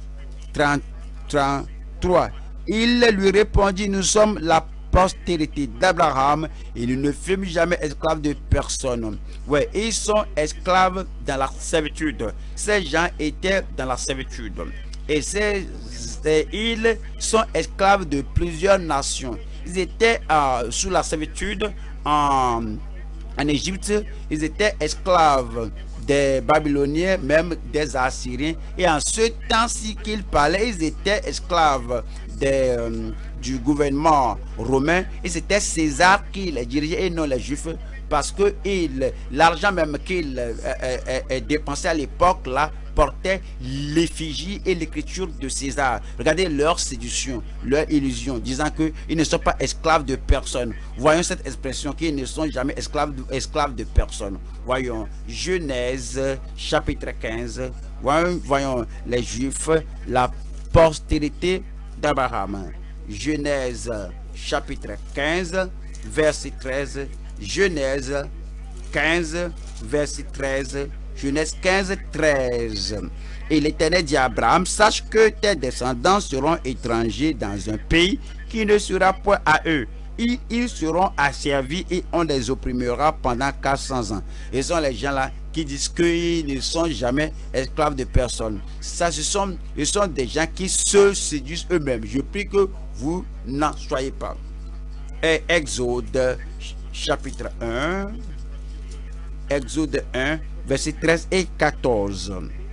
33. Il lui répondit, nous sommes la postérité d'Abraham et nous ne fûmes jamais esclaves de personne. Ouais, ils sont esclaves dans la servitude. Ces gens étaient dans la servitude. Et ils sont esclaves de plusieurs nations. Ils étaient sous la servitude en Égypte. Ils étaient esclaves des Babyloniens, même des Assyriens. Et en ce temps-ci qu'ils parlaient, ils étaient esclaves du gouvernement romain. Et c'était César qui les dirigeait et non les Juifs. Parce que l'argent même qu'il dépensait à l'époque là portait l'effigie et l'écriture de César. Regardez leur séduction, leur illusion, disant qu'ils ne sont pas esclaves de personne. Voyons cette expression, qu'ils ne sont jamais esclaves de personne. Voyons Genèse chapitre 15. Voyons les Juifs, la postérité d'Abraham. Genèse chapitre 15, verset 13. Genèse 15, verset 13. Genèse 15, 13. Et l'Éternel dit à Abraham, sache que tes descendants seront étrangers dans un pays qui ne sera point à eux. Ils seront asservis et on les opprimera pendant 400 ans. Et ce sont les gens là qui disent qu'ils ne sont jamais esclaves de personne. Ça, ce sont des gens qui se séduisent eux-mêmes. Je prie que vous n'en soyez pas. Et Exode chapitre 1. Exode 1. Versets 13 et 14.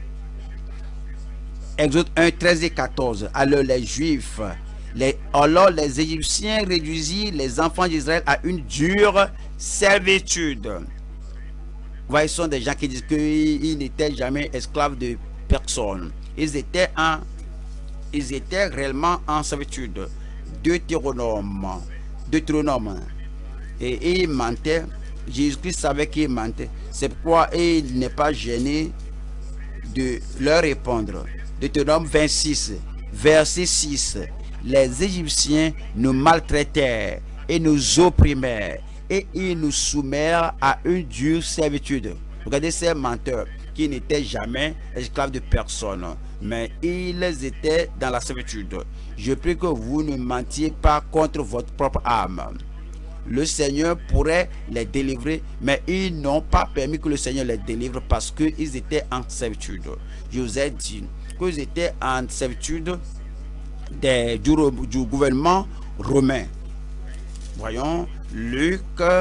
Exode 1, 13 et 14. Alors les Juifs, alors les Égyptiens réduisirent les enfants d'Israël à une dure servitude. Voyez, ce sont des gens qui disent qu'ils n'étaient jamais esclaves de personne. Ils étaient réellement en servitude. Deutéronome. Et ils mentaient. Jésus-Christ savait qu'il mentait. C'est pourquoi il n'est pas gêné de leur répondre. Deutéronome 26, verset 6. Les Égyptiens nous maltraitèrent et nous opprimèrent et ils nous soumirent à une dure servitude. Regardez ces menteurs qui n'étaient jamais esclaves de personne, mais ils étaient dans la servitude. Je prie que vous ne mentiez pas contre votre propre âme. Le Seigneur pourrait les délivrer, mais ils n'ont pas permis que le Seigneur les délivre parce qu'ils étaient en servitude. Je vous ai dit qu'ils étaient en servitude du gouvernement romain. Voyons Luc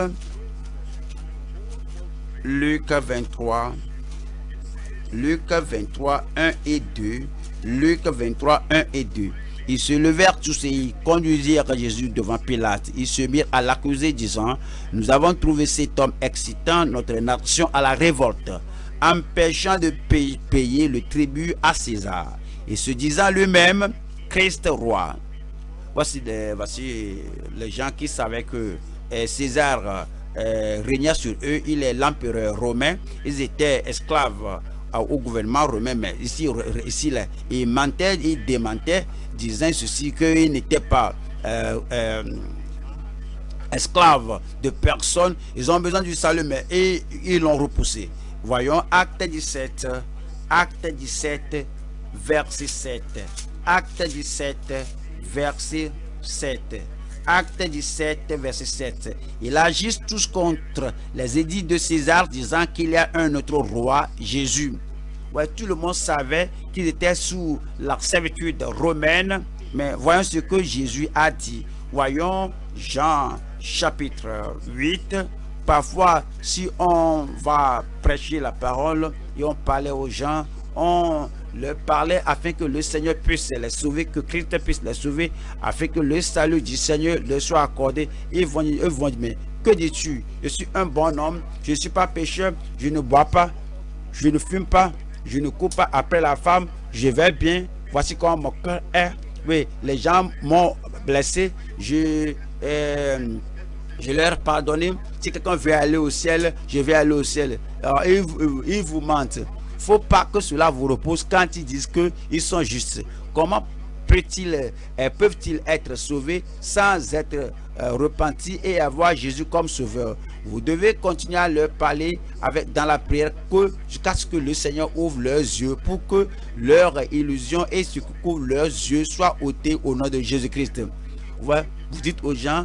23. Luc 23, 1 et 2. Luc 23, 1 et 2. Ils se levèrent tous et ils conduisirent Jésus devant Pilate. Ils se mirent à l'accuser, disant, nous avons trouvé cet homme excitant notre nation à la révolte, empêchant de payer le tribut à César, et se disant lui-même Christ roi. Voici les gens qui savaient que César régnait sur eux. Il est l'empereur romain. Ils étaient esclaves au gouvernement romain, mais ici là, ils mentaient, ils démentaient, disant ceci, qu'ils n'étaient pas esclaves de personne. Ils ont besoin du salut, mais ils l'ont repoussé. Voyons Acte 17, verset 7. Acte 17, verset 7. Acte 17, verset 7. Ils agissent tous contre les édits de César, disant qu'il y a un autre roi, Jésus. Ouais, tout le monde savait qu'ils étaient sous la servitude romaine, mais voyons ce que Jésus a dit. Voyons Jean chapitre 8. Parfois, si on va prêcher la parole et on parlait aux gens, on leur parlait afin que le Seigneur puisse les sauver, que Christ puisse les sauver, afin que le salut du Seigneur leur soit accordé. Ils vont dire, mais que dis-tu? Je suis un bon homme, je ne suis pas pécheur, je ne bois pas, je ne fume pas, je ne cours pas après la femme, je vais bien, voici comment mon cœur est. Oui, les gens m'ont blessé, je leur ai pardonné. Si quelqu'un veut aller au ciel, je vais aller au ciel. Alors, ils vous mentent. Il ne faut pas que cela vous repose quand ils disent qu'ils sont justes. Comment peuvent-ils être sauvés sans être repentis et avoir Jésus comme sauveur? Vous devez continuer à leur parler dans la prière jusqu'à ce que le Seigneur ouvre leurs yeux pour que leur illusion et ce qui couvre leurs yeux soient ôtés au nom de Jésus-Christ. Ouais, vous dites aux gens,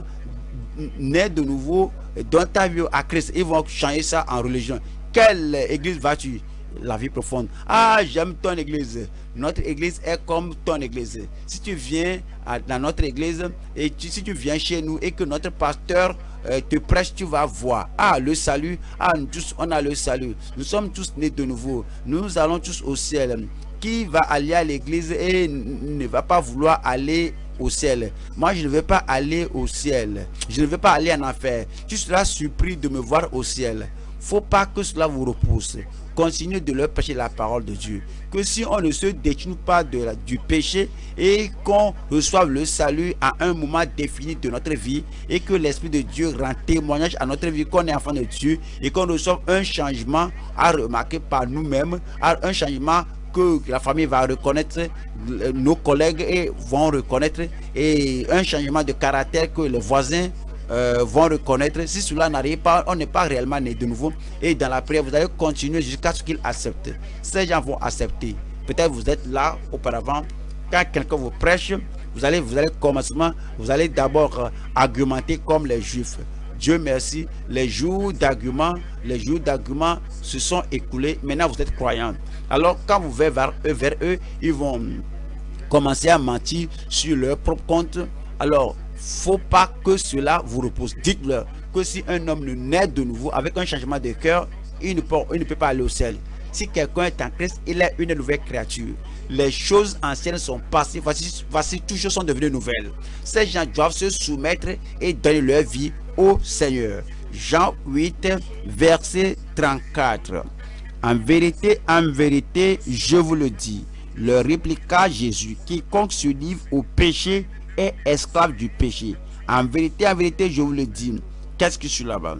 nés de nouveau, donne ta vie à Christ. Ils vont changer ça en religion. Quelle église vas-tu? La vie profonde. Ah, j'aime ton église. Notre église est comme ton église. Si tu viens dans notre église et si tu viens chez nous et que notre pasteur te prêche, tu vas voir. Ah, le salut. Ah, nous tous, on a le salut. Nous sommes tous nés de nouveau. Nous allons tous au ciel. Qui va aller à l'église et ne va pas vouloir aller au ciel? Moi, je ne vais pas aller au ciel. Je ne vais pas aller en enfer. Tu seras surpris de me voir au ciel. Faut pas que cela vous repousse. Continuez de leur prêcher la parole de Dieu. Que si on ne se détourne pas du péché et qu'on reçoive le salut à un moment défini de notre vie et que l'Esprit de Dieu rend témoignage à notre vie qu'on est enfant de Dieu et qu'on reçoive un changement à remarquer par nous-mêmes, un changement que la famille va reconnaître, nos collègues vont reconnaître, et un changement de caractère que les voisins vont reconnaître. Si cela n'arrive pas, on n'est pas réellement né de nouveau. Et dans la prière, vous allez continuer jusqu'à ce qu'ils acceptent. Ces gens vont accepter. Peut-être vous êtes là auparavant, quand quelqu'un vous prêche, vous allez commencement, vous allez d'abord argumenter comme les Juifs. Dieu merci, les jours d'argument se sont écoulés. Maintenant vous êtes croyants. Alors quand vous venez vers eux, ils vont commencer à mentir sur leur propre compte. Alors faut pas que cela vous repose. Dites-leur que si un homme ne naît de nouveau avec un changement de cœur, il ne peut pas aller au ciel. Si quelqu'un est en Christ, il est une nouvelle créature. Les choses anciennes sont passées, voici toutes choses sont devenues nouvelles. Ces gens doivent se soumettre et donner leur vie au Seigneur. Jean 8, verset 34. En vérité, je vous le dis, leur répliqua Jésus, quiconque se livre au péché est esclave du péché. En vérité, je vous le dis. Qu'est-ce qui est sur là-bas?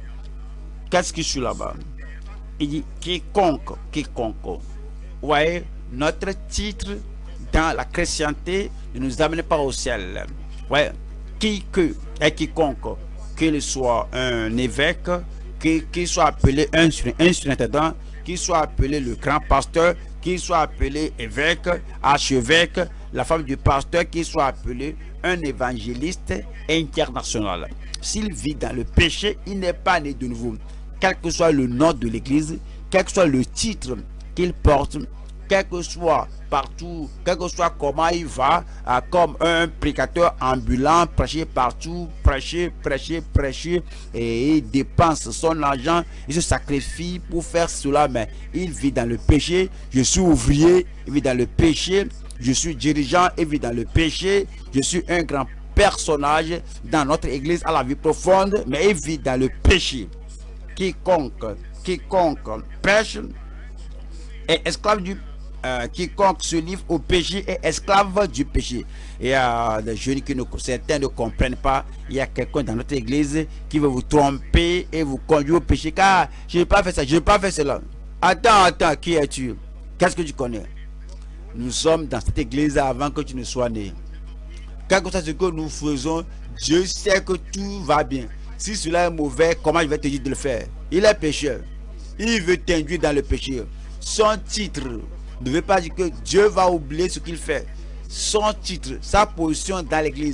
Il dit quiconque. Vous voyez, notre titre dans la chrétienté ne nous amène pas au ciel. Ouais, quiconque, qu'il soit un évêque, qu'il soit appelé un surintendant, qu'il soit appelé le grand pasteur, qu'il soit appelé évêque, archevêque, la femme du pasteur, qu'il soit appelé un évangéliste international. S'il vit dans le péché, il n'est pas né de nouveau. Quel que soit le nom de l'église, quel que soit le titre qu'il porte, quel que soit partout, quel que soit comment il va, comme un prédicateur ambulant, prêcher partout, prêcher, et il dépense son argent, il se sacrifie pour faire cela, mais il vit dans le péché. Je suis ouvrier, il vit dans le péché. Je suis dirigeant, il vit dans le péché. Je suis un grand personnage dans notre église à la vie profonde, mais il vit dans le péché. Quiconque pêche est esclave du quiconque se livre au péché est esclave du péché. Il y a des jeunes qui certains ne comprennent pas. Il y a quelqu'un dans notre église qui veut vous tromper et vous conduire au péché. Car je n'ai pas fait ça, je n'ai pas fait cela. Attends, qui es-tu? Qu'est-ce que tu connais? Nous sommes dans cette église avant que tu ne sois né. Quel que soit ce que nous faisons, Dieu sait que tout va bien. Si cela est mauvais, comment je vais te dire de le faire? Il est pécheur. Il veut t'induire dans le péché. Son titre ne veut pas dire que Dieu va oublier ce qu'il fait. Son titre, sa position dans l'église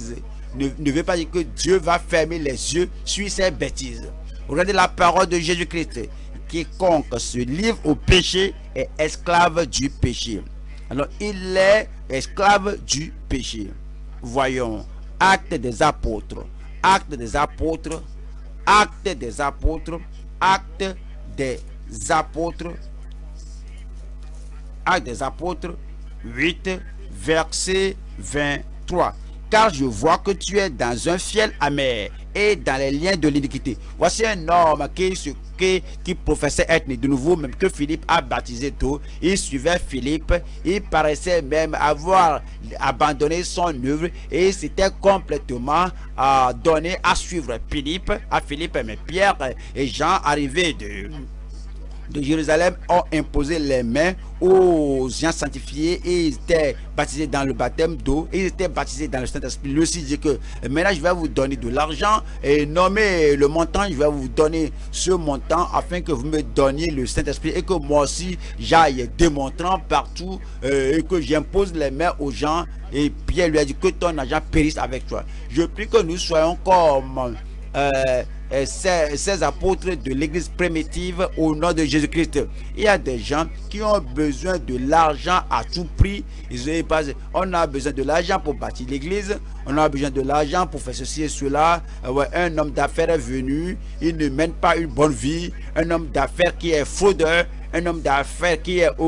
ne veut pas dire que Dieu va fermer les yeux sur ces bêtises. Regardez la parole de Jésus-Christ. Quiconque se livre au péché est esclave du péché. Alors, il est esclave du péché. Voyons, Actes des Apôtres. Actes des Apôtres. Actes des Apôtres. Actes des Apôtres. Actes des Apôtres 8, verset 23. Car je vois que tu es dans un fiel amer et dans les liens de l'iniquité. Voici un homme qui professait être né de nouveau, même que Philippe a baptisé tôt. Il suivait Philippe, il paraissait même avoir abandonné son œuvre et s'était complètement donné à suivre Philippe, mais Pierre et Jean arrivés de Jérusalem ont imposé les mains aux gens sanctifiés et ils étaient baptisés dans le baptême d'eau et ils étaient baptisés dans le Saint-Esprit. Lui aussi dit que maintenant je vais vous donner de l'argent et nommer le montant, je vais vous donner ce montant afin que vous me donniez le Saint-Esprit et que moi aussi j'aille démontrant partout et que j'impose les mains aux gens. Et Pierre lui a dit que ton argent périsse avec toi. Je prie que nous soyons comme ces apôtres de l'église primitive au nom de Jésus-Christ. Il y a des gens qui ont besoin de l'argent à tout prix. On a besoin de l'argent pour bâtir l'église, on a besoin de l'argent pour faire ceci et cela. Un homme d'affaires est venu, il ne mène pas une bonne vie, un homme d'affaires qui est fraudeur, un homme d'affaires qui est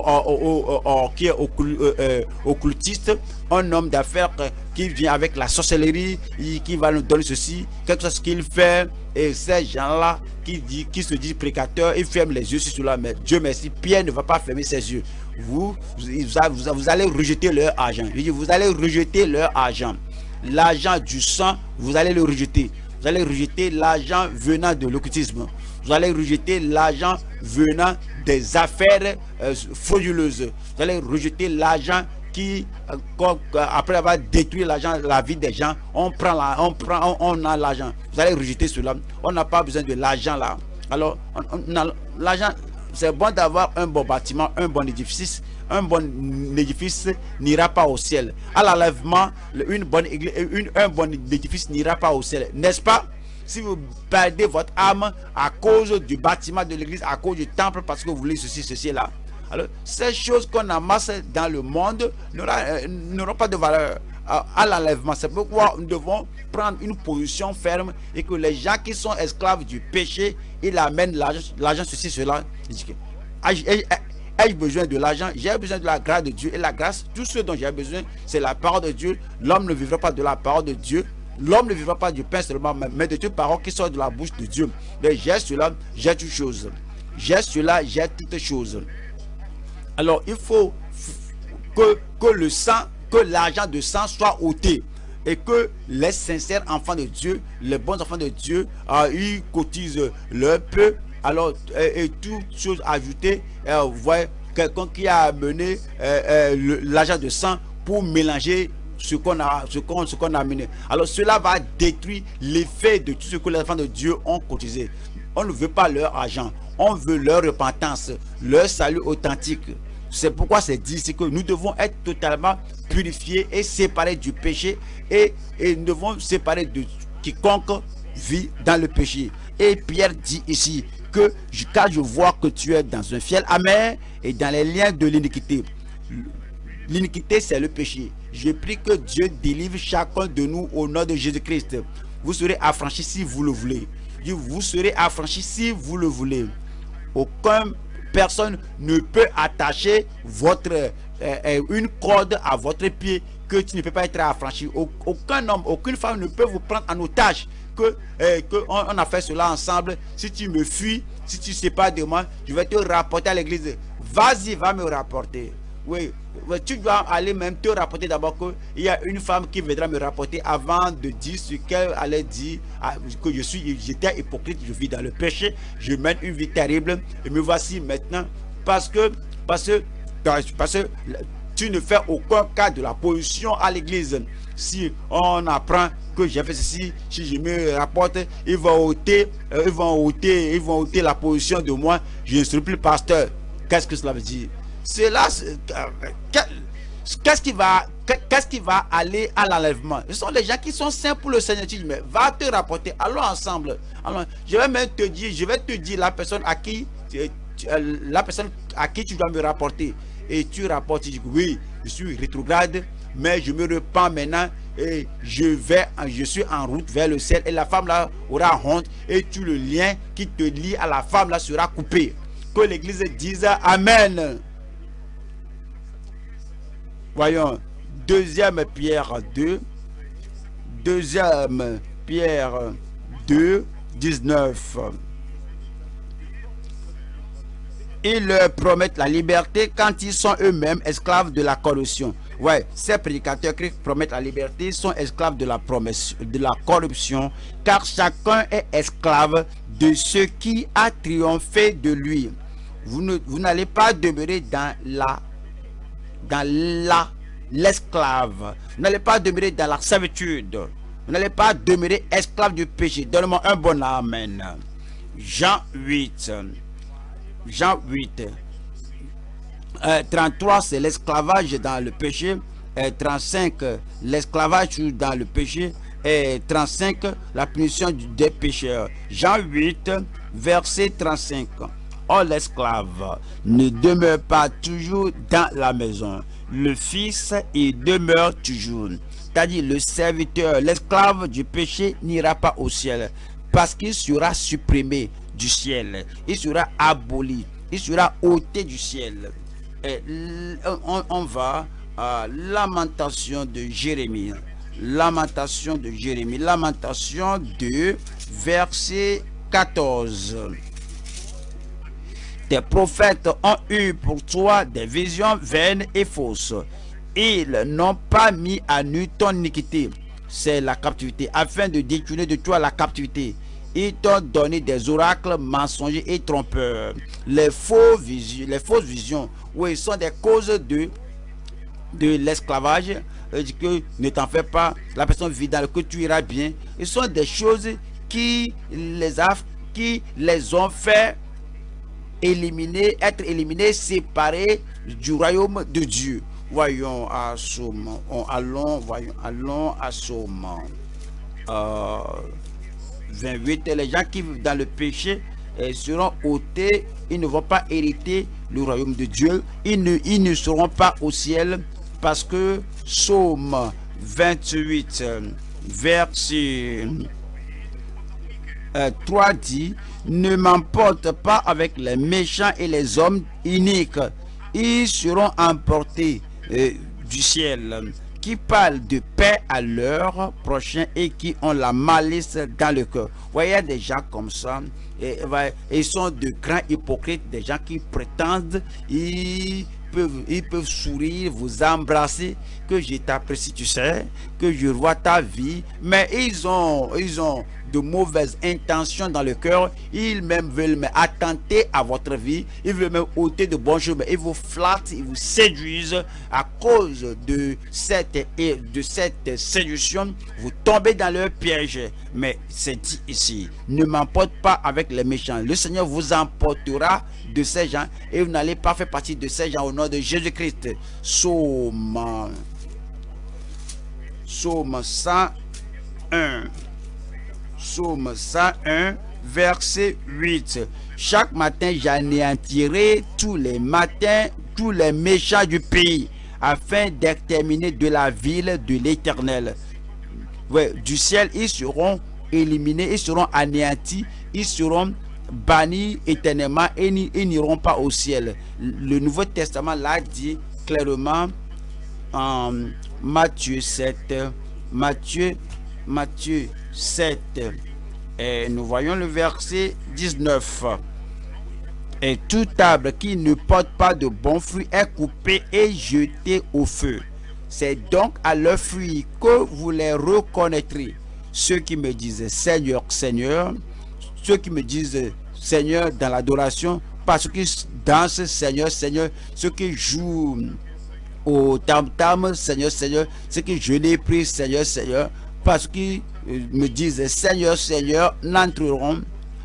occultiste, un homme d'affaires qui vient avec la sorcellerie, qui va nous donner ceci, quelque chose qu'il fait. Et ces gens-là qui se disent prédicateurs, ils ferment les yeux sur cela. Mais Dieu merci, Pierre ne va pas fermer ses yeux. Vous allez rejeter leur argent. Vous allez rejeter leur argent. L'argent du sang, vous allez le rejeter. Vous allez rejeter l'argent venant de l'occultisme. Vous allez rejeter l'argent venant des affaires frauduleuses. Vous allez rejeter l'argent qui, après avoir détruit l'argent, la vie des gens, on a l'argent. Vous allez rejeter cela. On n'a pas besoin de l'argent là. Alors, l'argent, c'est bon d'avoir un bon bâtiment, un bon édifice. Un bon édifice n'ira pas au ciel. À l'enlèvement, un bon édifice n'ira pas au ciel. N'est-ce pas? Si vous perdez votre âme à cause du bâtiment de l'église, à cause du temple, parce que vous voulez ceci, là. Alors, ces choses qu'on amasse dans le monde n'auront pas de valeur à l'enlèvement. C'est pourquoi nous devons prendre une position ferme et que les gens qui sont esclaves du péché, ils amènent l'argent, ceci, cela. Ai-je besoin de l'argent? J'ai besoin de la grâce de Dieu. Et la grâce, tout ce dont j'ai besoin, c'est la parole de Dieu. L'homme ne vivra pas de la parole de Dieu. L'homme ne vivra pas du pain seulement, mais de toutes paroles qui sortent de la bouche de Dieu. Mais j'ai cela, j'ai toutes choses. J'ai cela, j'ai toutes choses. Alors, il faut que l'argent de sang soit ôté. Et que les sincères enfants de Dieu, les bons enfants de Dieu, ils cotisent leur peu. Alors, et toutes choses ajoutées, vous voyez, quelqu'un qui a amené l'argent de sang pour mélanger ce qu'on a amené. Alors, cela va détruire l'effet de tout ce que les enfants de Dieu ont cotisé. On ne veut pas leur argent, on veut leur repentance, leur salut authentique. C'est pourquoi c'est dit ici que nous devons être totalement purifiés et séparés du péché et nous devons séparer de quiconque vit dans le péché. Et Pierre dit ici que car je vois que tu es dans un fiel amer et dans les liens de l'iniquité. L'iniquité, c'est le péché. Je prie que Dieu délivre chacun de nous au nom de Jésus-Christ. Vous serez affranchis si vous le voulez. Vous serez affranchis si vous le voulez. Personne ne peut attacher une corde à votre pied que tu ne peux pas être affranchi. Aucun homme, aucune femme ne peut vous prendre en otage. On a fait cela ensemble. Si tu me fuis, si tu ne sais pas de moi, je vais te rapporter à l'église. Vas-y, va me rapporter. Oui, tu dois aller même te rapporter d'abord qu'il y a une femme qui viendra me rapporter avant de dire ce qu'elle allait dire, que j'étais hypocrite, je vis dans le péché, je mène une vie terrible et me voici maintenant parce que tu ne fais aucun cas de la position à l'église. Si on apprend que j'ai fait ceci, si je me rapporte, ils vont ôter la position de moi, je ne serai plus pasteur. Qu'est-ce que cela veut dire? qu'est-ce qui va aller à l'enlèvement? Ce sont les gens qui sont saints pour le Seigneur. Tu dis, mais va te rapporter, allons ensemble. Alors, je vais te dire la personne à qui tu dois me rapporter. Et tu rapportes, tu dis, oui, je suis rétrograde, mais je me repens maintenant et je suis en route vers le ciel. Et la femme là aura honte et le lien qui te lie à la femme là sera coupé. Que l'église dise Amen. Voyons, 2 Pierre 2, 19. Ils leur promettent la liberté quand ils sont eux-mêmes esclaves de la corruption. Ouais, ces prédicateurs qui promettent la liberté sont esclaves de la corruption, car chacun est esclave de ce qui a triomphé de lui. Vous n'allez pas demeurer dans l'esclave. Vous n'allez pas demeurer dans la servitude. Vous n'allez pas demeurer esclave du péché. Donne-moi un bon amen. Jean 8. 33 c'est l'esclavage dans le péché, 35 l'esclavage dans le péché, et 35 la punition des pécheurs. Jean 8 verset 35. Oh, l'esclave ne demeure pas toujours dans la maison, le fils y demeure toujours. C'est-à-dire le serviteur, l'esclave du péché n'ira pas au ciel, parce qu'il sera supprimé du ciel, il sera aboli, il sera ôté du ciel. Et on va à Lamentation de Jérémie. Lamentation de Jérémie. Lamentation 2, verset 14. Tes prophètes ont eu pour toi des visions vaines et fausses. Ils n'ont pas mis à nu ton iniquité, c'est la captivité, afin de détourner de toi la captivité. Ils t'ont donné des oracles mensongers et trompeurs. Les fausses visions, oui, sont des causes de l'esclavage. Que ne t'en fais pas, la personne vit dans le que tu iras bien. Ce sont des choses qui les ont fait être éliminés, séparés du royaume de Dieu. Voyons à Somme. Allons à Somme. 28. Les gens qui vivent dans le péché seront ôtés. Ils ne vont pas hériter le royaume de Dieu. Ils ne seront pas au ciel, parce que Psaume 28 verset 3 dit: ne m'emporte pas avec les méchants et les hommes iniques, ils seront emportés du ciel, qui parlent de paix à leur prochain et qui ont la malice dans le cœur. Voyez des gens comme ça, ils sont de grands hypocrites, des gens qui prétendent, ils peuvent sourire, vous embrasser, que je t'apprécie, tu sais, que je vois ta vie, mais ils ont de mauvaises intentions dans le cœur. Ils même veulent attenter à votre vie, ils veulent même ôter de bons chemins, ils vous flattent, ils vous séduisent. À cause de cette séduction, vous tombez dans leur piège. Mais c'est dit ici: ne m'emporte pas avec les méchants. Le Seigneur vous emportera de ces gens et vous n'allez pas faire partie de ces gens au nom de Jésus-Christ. Psaume 101. Psaume 101, verset 8. Chaque matin, j'anéantirai tous les matins tous les méchants du pays, afin d'exterminer de la ville de l'Éternel. Ouais, du ciel, ils seront éliminés, ils seront anéantis, ils seront bannis éternellement et ils n'iront pas au ciel. Le Nouveau Testament l'a dit clairement en Matthieu 7. Matthieu 7. Et nous voyons le verset 19. Et toute arbre qui ne porte pas de bons fruits est coupé et jeté au feu. C'est donc à leurs fruits que vous les reconnaîtrez. Ceux qui me disent Seigneur, Seigneur, ceux qui me disent Seigneur dans l'adoration, parce qu'ils dansent Seigneur, Seigneur, ceux qui jouent au tam-tam, Seigneur, Seigneur, ceux qui je l'ai pris, Seigneur, Seigneur, parce qu'ils me disent Seigneur, Seigneur, n'entreront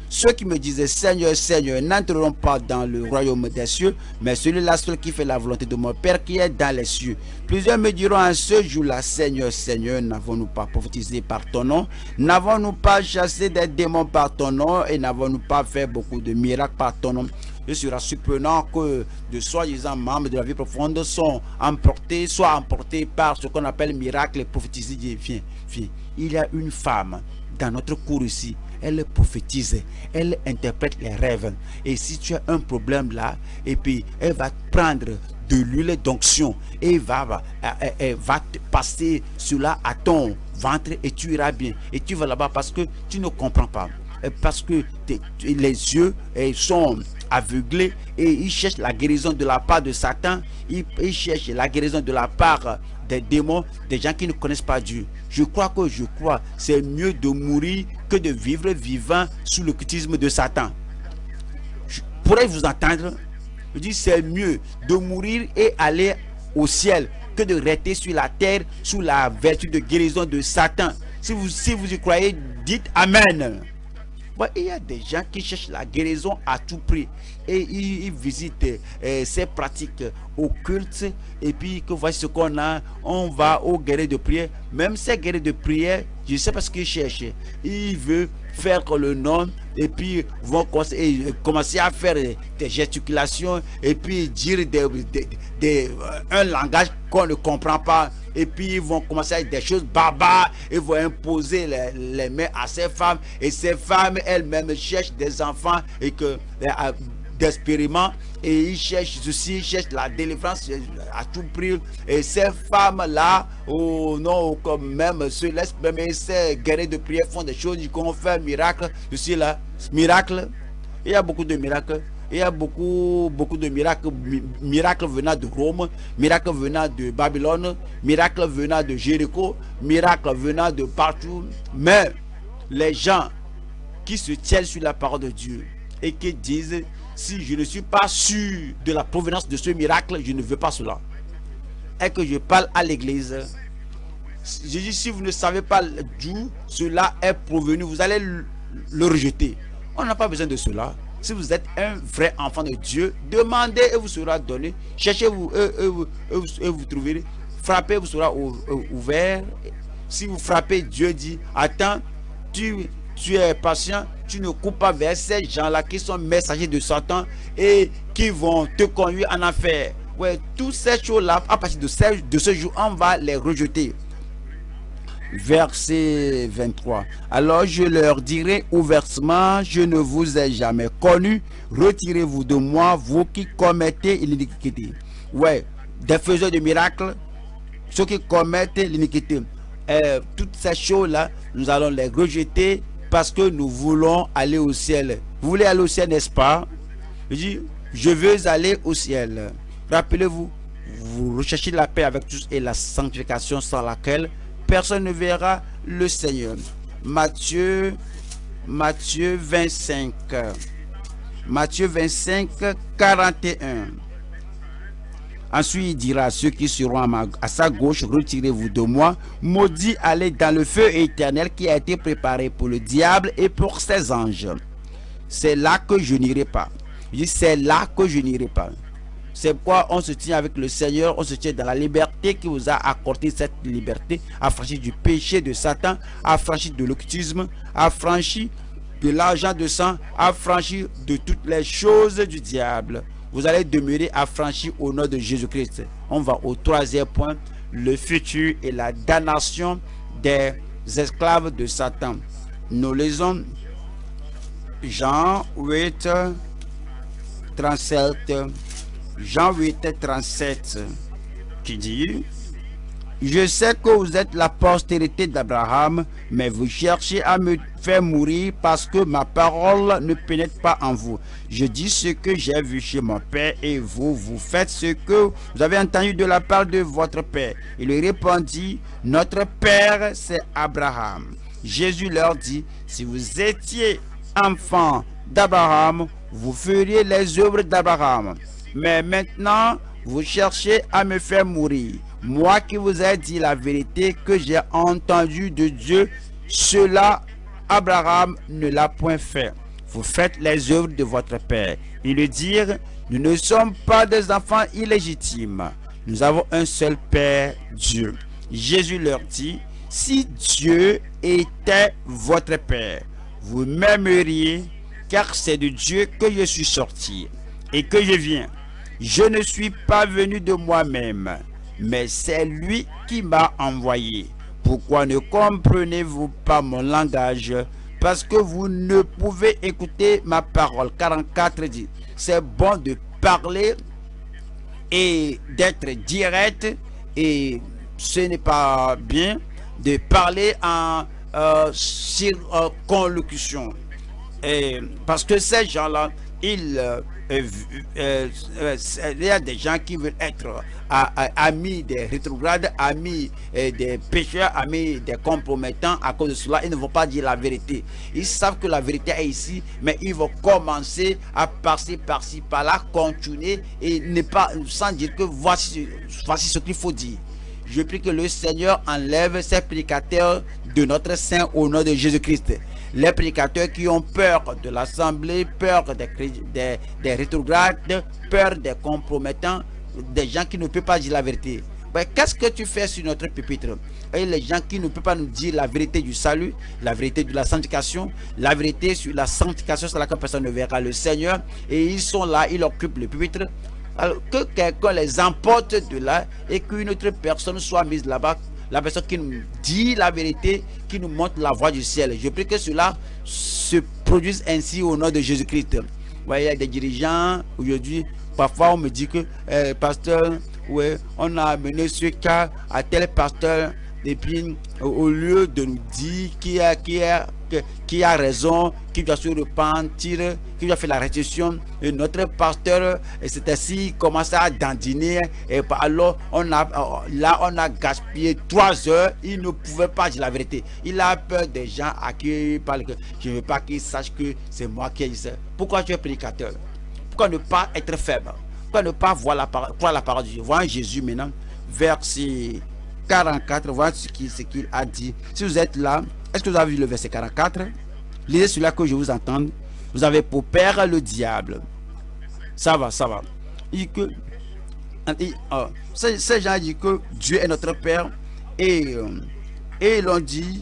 Ceux qui me disaient Seigneur, Seigneur, n'entreront pas dans le royaume des cieux, mais celui-là seul qui fait la volonté de mon Père qui est dans les cieux. Plusieurs me diront en ce jour-là, Seigneur, Seigneur, n'avons-nous pas prophétisé par ton nom? N'avons-nous pas chassé des démons par ton nom? Et n'avons-nous pas fait beaucoup de miracles par ton nom? Il sera surprenant que de soi-disant membres de la vie profonde soient emportés par ce qu'on appelle miracle et prophétiser. Viens. Il y a une femme dans notre cours ici. Elle prophétise, elle interprète les rêves. Et si tu as un problème là, et puis elle va prendre de l'huile d'onction et elle va te passer cela à ton ventre et tu iras bien. Et tu vas là-bas parce que tu ne comprends pas. Parce que les yeux sont aveuglés et ils cherchent la guérison de la part de Satan. Ils cherchent la guérison de la part des démons, des gens qui ne connaissent pas Dieu. Je crois c'est mieux de mourir que de vivre vivant sous le cultisme de Satan. Je pourrais vous entendre. Je dis c'est mieux de mourir et aller au ciel que de rester sur la terre sous la vertu de guérison de Satan. Si vous y croyez, dites Amen. Bon, il y a des gens qui cherchent la guérison à tout prix et ils visitent ces pratiques occultes et puis que voici ce qu'on a, on va aux guerriers de prière. Même ces guerriers de prière, je sais pas ce qu'ils cherchent. Ils veulent faire le nom et puis vont commencer à faire des gesticulations et puis dire un langage qu'on ne comprend pas. Et puis ils vont commencer avec des choses barbares. Ils vont imposer les mains à ces femmes. Et ces femmes elles-mêmes cherchent des enfants et que d'expériments. Et ils cherchent ceci, ils cherchent la délivrance à tout prix. Et ces femmes-là, comme même se laissent même, et ces guerriers de prière font des choses, ils vont faire miracle. Ceci là, miracle. Il y a beaucoup de miracles. Il y a beaucoup de miracles venant de Rome, miracles venant de Babylone, miracles venant de Jéricho, miracles venant de partout. Mais les gens qui se tiennent sur la parole de Dieu et qui disent, si je ne suis pas sûr de la provenance de ce miracle, je ne veux pas cela. Et que je parle à l'église, je dis, si vous ne savez pas d'où cela est provenu, vous allez le rejeter. On n'a pas besoin de cela. Si vous êtes un vrai enfant de Dieu, demandez et vous sera donné. Cherchez-vous et vous trouverez. Frappez, vous sera ouvert. Si vous frappez, Dieu dit, attends, tu es patient, tu ne coupes pas vers ces gens-là qui sont messagers de Satan et qui vont te conduire en enfer. Ouais, toutes ces choses-là, à partir de ce jour, on va les rejeter. Verset 23. Alors je leur dirai ouvertement, je ne vous ai jamais connu, retirez-vous de moi, vous qui commettez l'iniquité. Ouais, des faiseurs de miracles, ceux qui commettent l'iniquité. Toutes ces choses-là, nous allons les rejeter parce que nous voulons aller au ciel. Vous voulez aller au ciel, n'est-ce pas? Je dis, je veux aller au ciel. Rappelez-vous, vous recherchez la paix avec tous et la sanctification sans laquelle personne ne verra le Seigneur. Matthieu 25. Matthieu 25, 41. Ensuite, il dira à ceux qui seront à sa gauche, retirez-vous de moi, maudits, allez dans le feu éternel qui a été préparé pour le diable et pour ses anges. C'est là que je n'irai pas. Je dis, c'est là que je n'irai pas. C'est pourquoi on se tient avec le Seigneur, on se tient dans la liberté qui vous a accordé cette liberté, affranchi du péché de Satan, affranchi de l'occultisme, affranchi de l'argent de sang, affranchi de toutes les choses du diable. Vous allez demeurer affranchi au nom de Jésus-Christ. On va au troisième point, le futur et la damnation des esclaves de Satan. Nous lisons Jean 8, 37. Jean 8, 37 qui dit: je sais que vous êtes la postérité d'Abraham, mais vous cherchez à me faire mourir parce que ma parole ne pénètre pas en vous. Je dis ce que j'ai vu chez mon père et vous faites ce que vous avez entendu de la part de votre père. Il lui répondit: notre père c'est Abraham. Jésus leur dit: si vous étiez enfant d'Abraham, vous feriez les œuvres d'Abraham. Mais maintenant, vous cherchez à me faire mourir. Moi qui vous ai dit la vérité que j'ai entendue de Dieu, cela Abraham ne l'a point fait. vous faites les œuvres de votre Père. Ils lui dirent, nous ne sommes pas des enfants illégitimes. Nous avons un seul Père, Dieu. Jésus leur dit, si Dieu était votre Père, vous m'aimeriez, car c'est de Dieu que je suis sorti et que je viens. Je ne suis pas venu de moi-même, mais c'est lui qui m'a envoyé. Pourquoi ne comprenez-vous pas mon langage? Parce que vous ne pouvez écouter ma parole. 44 dit, c'est bon de parler et d'être direct, et ce n'est pas bien de parler en circonlocution. Parce que ces gens-là, il y a des gens qui veulent être amis des rétrogrades, amis des pécheurs, amis des compromettants. À cause de cela, ils ne vont pas dire la vérité. Ils savent que la vérité est ici, mais ils vont commencer à passer par-ci, par-là, continuer et ne pas, sans dire que voici ce qu'il faut dire. Je prie que le Seigneur enlève ces prédicateurs de notre sein au nom de Jésus-Christ. Les prédicateurs qui ont peur de l'assemblée, peur des rétrogrades, peur des compromettants, des gens qui ne peuvent pas dire la vérité. Qu'est-ce que tu fais sur notre pupitre? Et les gens qui ne peuvent pas nous dire la vérité du salut, la vérité de la sanctification, la vérité sur la sanctification sur laquelle personne ne verra le Seigneur, et ils sont là, ils occupent le pupitre. Alors que quelqu'un les emporte de là et qu'une autre personne soit mise là-bas, la personne qui nous dit la vérité, qui nous montre la voie du ciel. Je prie que cela se produise ainsi au nom de Jésus-Christ. Il y a des dirigeants aujourd'hui, parfois on me dit que pasteur, ouais, on a amené ce cas à tel pasteur, et puis au lieu de nous dire qui a raison, qui doit se repentir, qui doit faire la restitution, et notre pasteur, c'est ainsi, commence à dandiner, et alors on a gaspillé 3 heures, il ne pouvait pas dire la vérité. Il a peur des gens à qui il parle, que je ne veux pas qu'ils sachent que c'est moi qui ai dit ça. Pourquoi tu es prédicateur? Pourquoi ne pas être faible? Pourquoi ne pas voir la parole de Dieu? Voyons Jésus maintenant, verset 44, voilà ce qu'il a dit. Si vous êtes là, est-ce que vous avez vu le verset 44? Lisez celui-là que je vous entende. Vous avez pour père le diable. Ça va. Ces gens disent que Dieu est notre père, et ils ont dit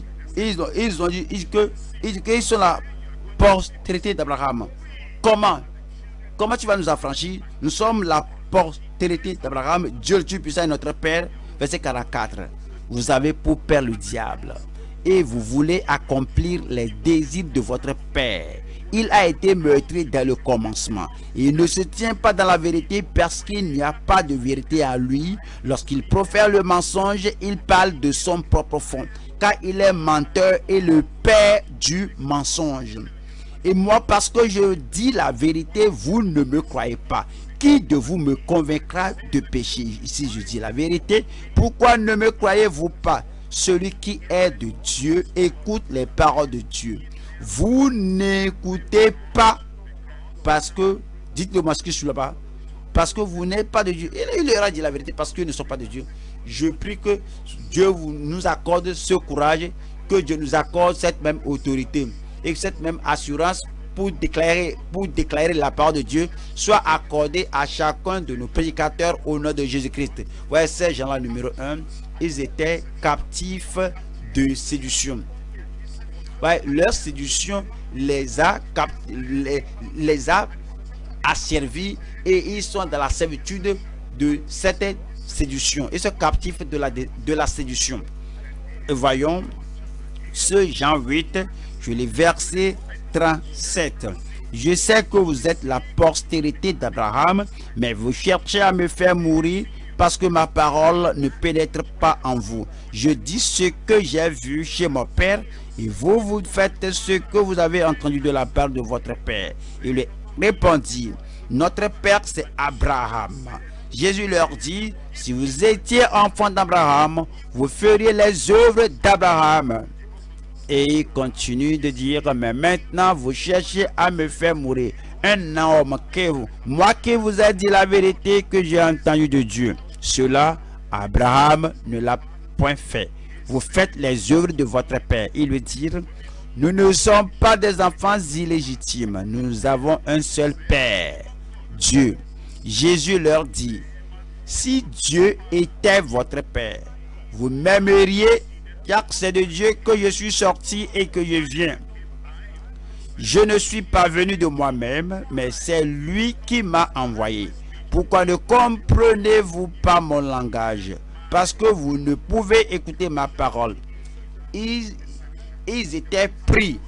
qu'ils sont la postérité d'Abraham. Comment tu vas nous affranchir? Nous sommes la postérité d'Abraham. Dieu le Dieu puissant est notre père. Verset 44. Vous avez pour père le diable, et vous voulez accomplir les désirs de votre père. Il a été meurtri dès le commencement. Il ne se tient pas dans la vérité, parce qu'il n'y a pas de vérité à lui. Lorsqu'il profère le mensonge, il parle de son propre fond, car il est menteur et le père du mensonge. Et moi, parce que je dis la vérité, vous ne me croyez pas. Qui de vous me convaincra de pécher? Ici, je dis la vérité. Pourquoi ne me croyez-vous pas? Celui qui est de Dieu écoute les paroles de Dieu. Vous n'écoutez pas parce que, dites-le-moi ce que je suis là-bas, parce que vous n'êtes pas de Dieu. Il leur a dit la vérité parce qu'ils ne sont pas de Dieu. Je prie que Dieu nous accorde ce courage, que Dieu nous accorde cette même autorité et cette même assurance pour déclarer la parole de Dieu soit accordée à chacun de nos prédicateurs au nom de Jésus-Christ. Ouais, ces gens-là, numéro 1, ils étaient captifs de séduction. Ouais, leur séduction les a asservis, et ils sont dans la servitude de cette séduction. Ils sont captifs de la séduction. Et voyons ce Jean 8, je l'ai versé 37. Je sais que vous êtes la postérité d'Abraham, mais vous cherchez à me faire mourir parce que ma parole ne pénètre pas en vous. Je dis ce que j'ai vu chez mon père, et vous faites ce que vous avez entendu de la part de votre père. Il lui répondit, notre père c'est Abraham. Jésus leur dit, si vous étiez enfant d'Abraham, vous feriez les œuvres d'Abraham. Et il continue de dire, mais maintenant vous cherchez à me faire mourir. Un homme moi qui vous ai dit la vérité que j'ai entendue de Dieu. Cela, Abraham ne l'a point fait. Vous faites les œuvres de votre père. Il veut dire, Nous ne sommes pas des enfants illégitimes. Nous avons un seul Père, Dieu. Jésus leur dit, si Dieu était votre Père, vous m'aimeriez, car c'est de Dieu que je suis sorti et que je viens. Je ne suis pas venu de moi-même, mais c'est lui qui m'a envoyé. Pourquoi ne comprenez-vous pas mon langage? Parce que vous ne pouvez écouter ma parole. Ils étaient pris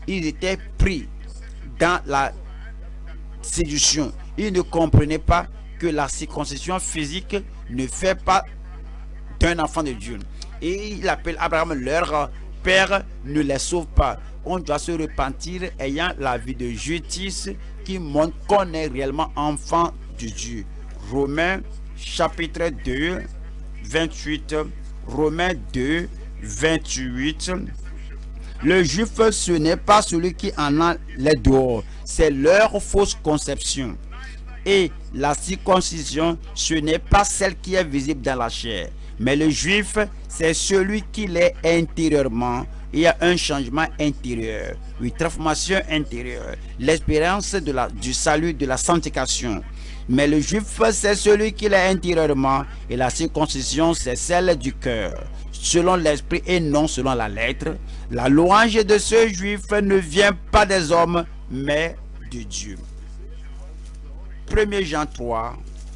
dans la séduction. Ils ne comprenaient pas que la circoncision physique ne fait pas d'un enfant de Dieu. Et il appelle Abraham leur père, ne les sauve pas. On doit se repentir ayant la vie de justice qui montre qu'on est réellement enfant de Dieu. Romains chapitre 2, 28. Romains 2, 28. Le juif, ce n'est pas celui qui en a les dehors, c'est leur fausse conception. Et la circoncision, ce n'est pas celle qui est visible dans la chair, mais le juif, c'est celui qui l'est intérieurement. Il y a un changement intérieur, une transformation intérieure, l'expérience du salut, de la sanctification. Mais le juif, c'est celui qui l'est intérieurement, et la circoncision, c'est celle du cœur, selon l'esprit et non selon la lettre. La louange de ce juif ne vient pas des hommes, mais de Dieu. 1 Jean 3,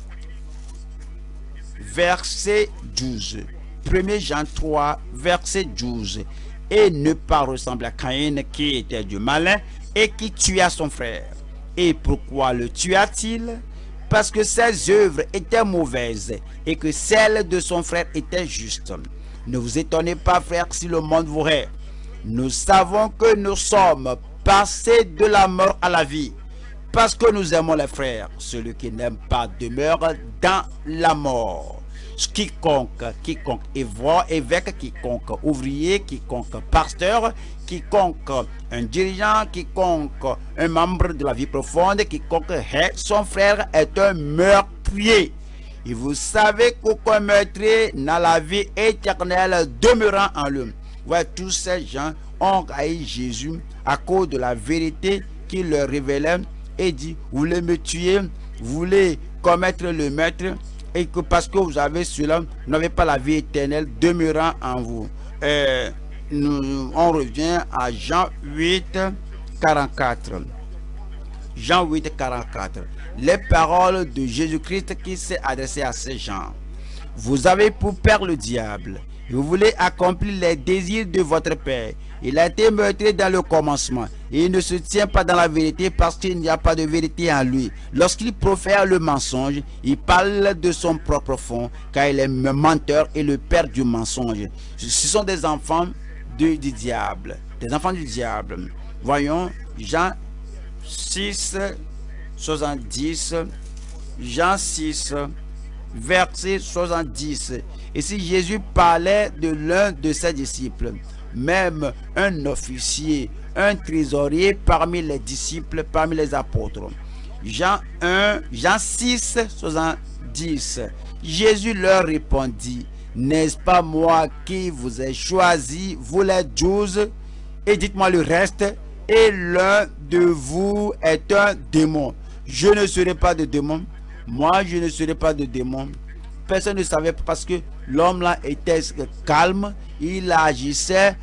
verset 12. 1 Jean 3, verset 12. Et ne pas ressembler à Caïn qui était du malin et qui tua son frère. Et pourquoi le tua-t-il? Parce que ses œuvres étaient mauvaises et que celles de son frère étaient justes. Ne vous étonnez pas, frère, si le monde vous hait. Nous savons que nous sommes passés de la mort à la vie, parce que nous aimons les frères. Celui qui n'aime pas demeure dans la mort. Quiconque évêque, quiconque ouvrier, quiconque pasteur, quiconque un dirigeant, quiconque un membre de la vie profonde, quiconque hait son frère est un meurtrier. Et vous savez qu'aucun meurtrier n'a la vie éternelle demeurant en lui. Ouais, tous ces gens ont haï Jésus à cause de la vérité qu'il leur révélait et dit, vous voulez me tuer, vous voulez commettre le meurtre, et que parce que vous avez cela, vous n'avez pas la vie éternelle demeurant en vous. On revient à Jean 8, 44. Jean 8, 44. Les paroles de Jésus-Christ qui s'est adressé à ces gens. Vous avez pour père le diable. Vous voulez accomplir les désirs de votre père. Il a été meurtri dans le commencement. Et il ne se tient pas dans la vérité parce qu'il n'y a pas de vérité en lui. Lorsqu'il profère le mensonge, il parle de son propre fond, car il est un menteur et le père du mensonge. Ce sont des enfants du diable. Des enfants du diable. Voyons Jean 6, 70. Jean 6, verset 70. Et si Jésus parlait de l'un de ses disciples, même un officier, un trésorier parmi les disciples, parmi les apôtres. Jean 6, 70. Jésus leur répondit, n'est-ce pas moi qui vous ai choisi, vous les 12, et dites-moi le reste, et l'un de vous est un démon. Je ne serai pas de démon. Moi, je ne serai pas de démon. Personne ne savait parce que l'homme là était calme, il agissait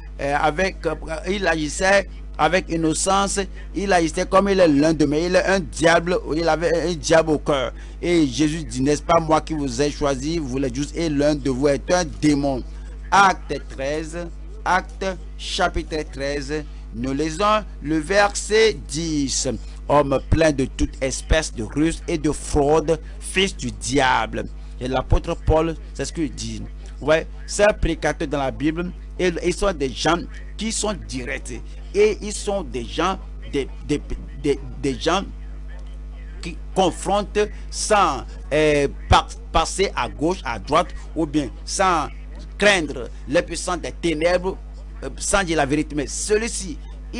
avec innocence, il agissait comme il est l'un de mais il est un diable, il avait un diable au cœur. Et Jésus dit, n'est-ce pas moi qui vous ai choisi, vous les justes, et l'un de vous est un démon. Acte 13, Acte chapitre 13, nous lisons le verset 10. Homme plein de toute espèce de ruse et de fraude, fils du diable. Et l'apôtre Paul, c'est ce qu'il dit. Ouais, c'est un prédicateur dans la Bible. Et ils sont des gens qui sont directs. Et ils sont des gens, des gens qui confrontent sans passer à gauche, à droite, ou bien sans craindre les puissants des ténèbres, sans dire la vérité. Mais celui-ci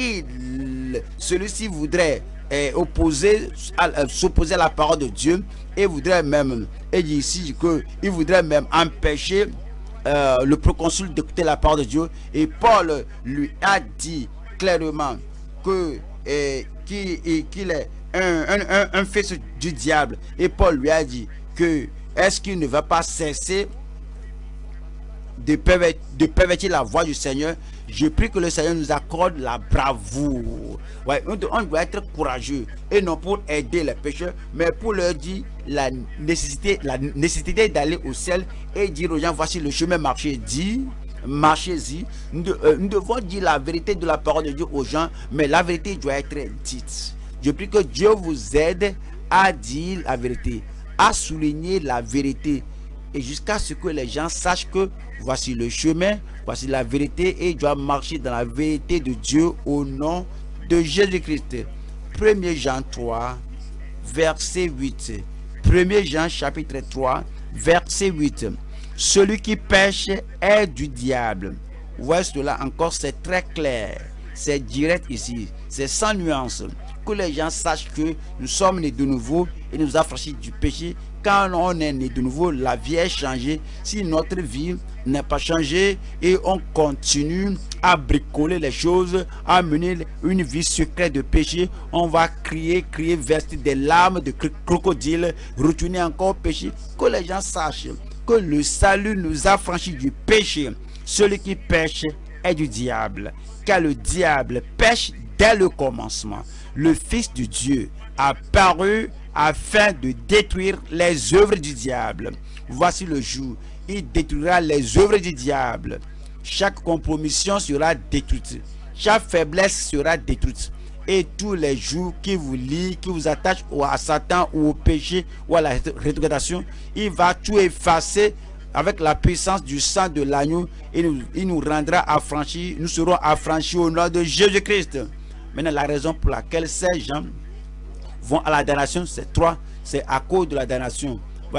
voudrait s'opposer à la parole de Dieu, et voudrait même, et dit ici qu'il voudrait même empêcher le proconsul d'écouter la parole de Dieu. Et Paul lui a dit clairement que qu'il est un fils du diable. Et Paul lui a dit que est-ce qu'il ne va pas cesser de pervertir la voie du Seigneur? Je prie que le Seigneur nous accorde la bravoure. Ouais, on doit être courageux et non pour aider les pécheurs, mais pour leur dire la nécessité d'aller au ciel et dire aux gens, voici le chemin, marchez-y. Nous devons dire la vérité de la parole de Dieu aux gens, mais la vérité doit être dite. Je prie que Dieu vous aide à dire la vérité, à souligner la vérité, et jusqu'à ce que les gens sachent que voici le chemin, voici la vérité, et ils doivent marcher dans la vérité de Dieu au nom de Jésus-Christ. 1 Jean 3, verset 8. 1 Jean chapitre 3, verset 8. Celui qui pêche est du diable. Voici cela encore, c'est très clair. C'est direct ici. C'est sans nuance. Que les gens sachent que nous sommes nés de nouveau et nous affranchis du péché. Quand on est né de nouveau, la vie est changée. Si notre vie n'est pas changée et on continue à bricoler les choses, à mener une vie secrète de péché, on va crier, verser des larmes de crocodile, retourner encore au péché. Que les gens sachent que le salut nous a franchis du péché. Celui qui pêche est du diable, car le diable pêche dès le commencement. Le Fils de Dieu a paru afin de détruire les œuvres du diable. Voici le jour, il détruira les œuvres du diable. Chaque compromission sera détruite, chaque faiblesse sera détruite. Et tous les jours qui vous lient, qui vous attachent à Satan ou au péché ou à la rétrogradation, il va tout effacer avec la puissance du sang de l'agneau, et il nous rendra affranchis. Nous serons affranchis au nom de Jésus-Christ. Maintenant, la raison pour laquelle ces gens vont à la damnation, c'est à cause de la damnation.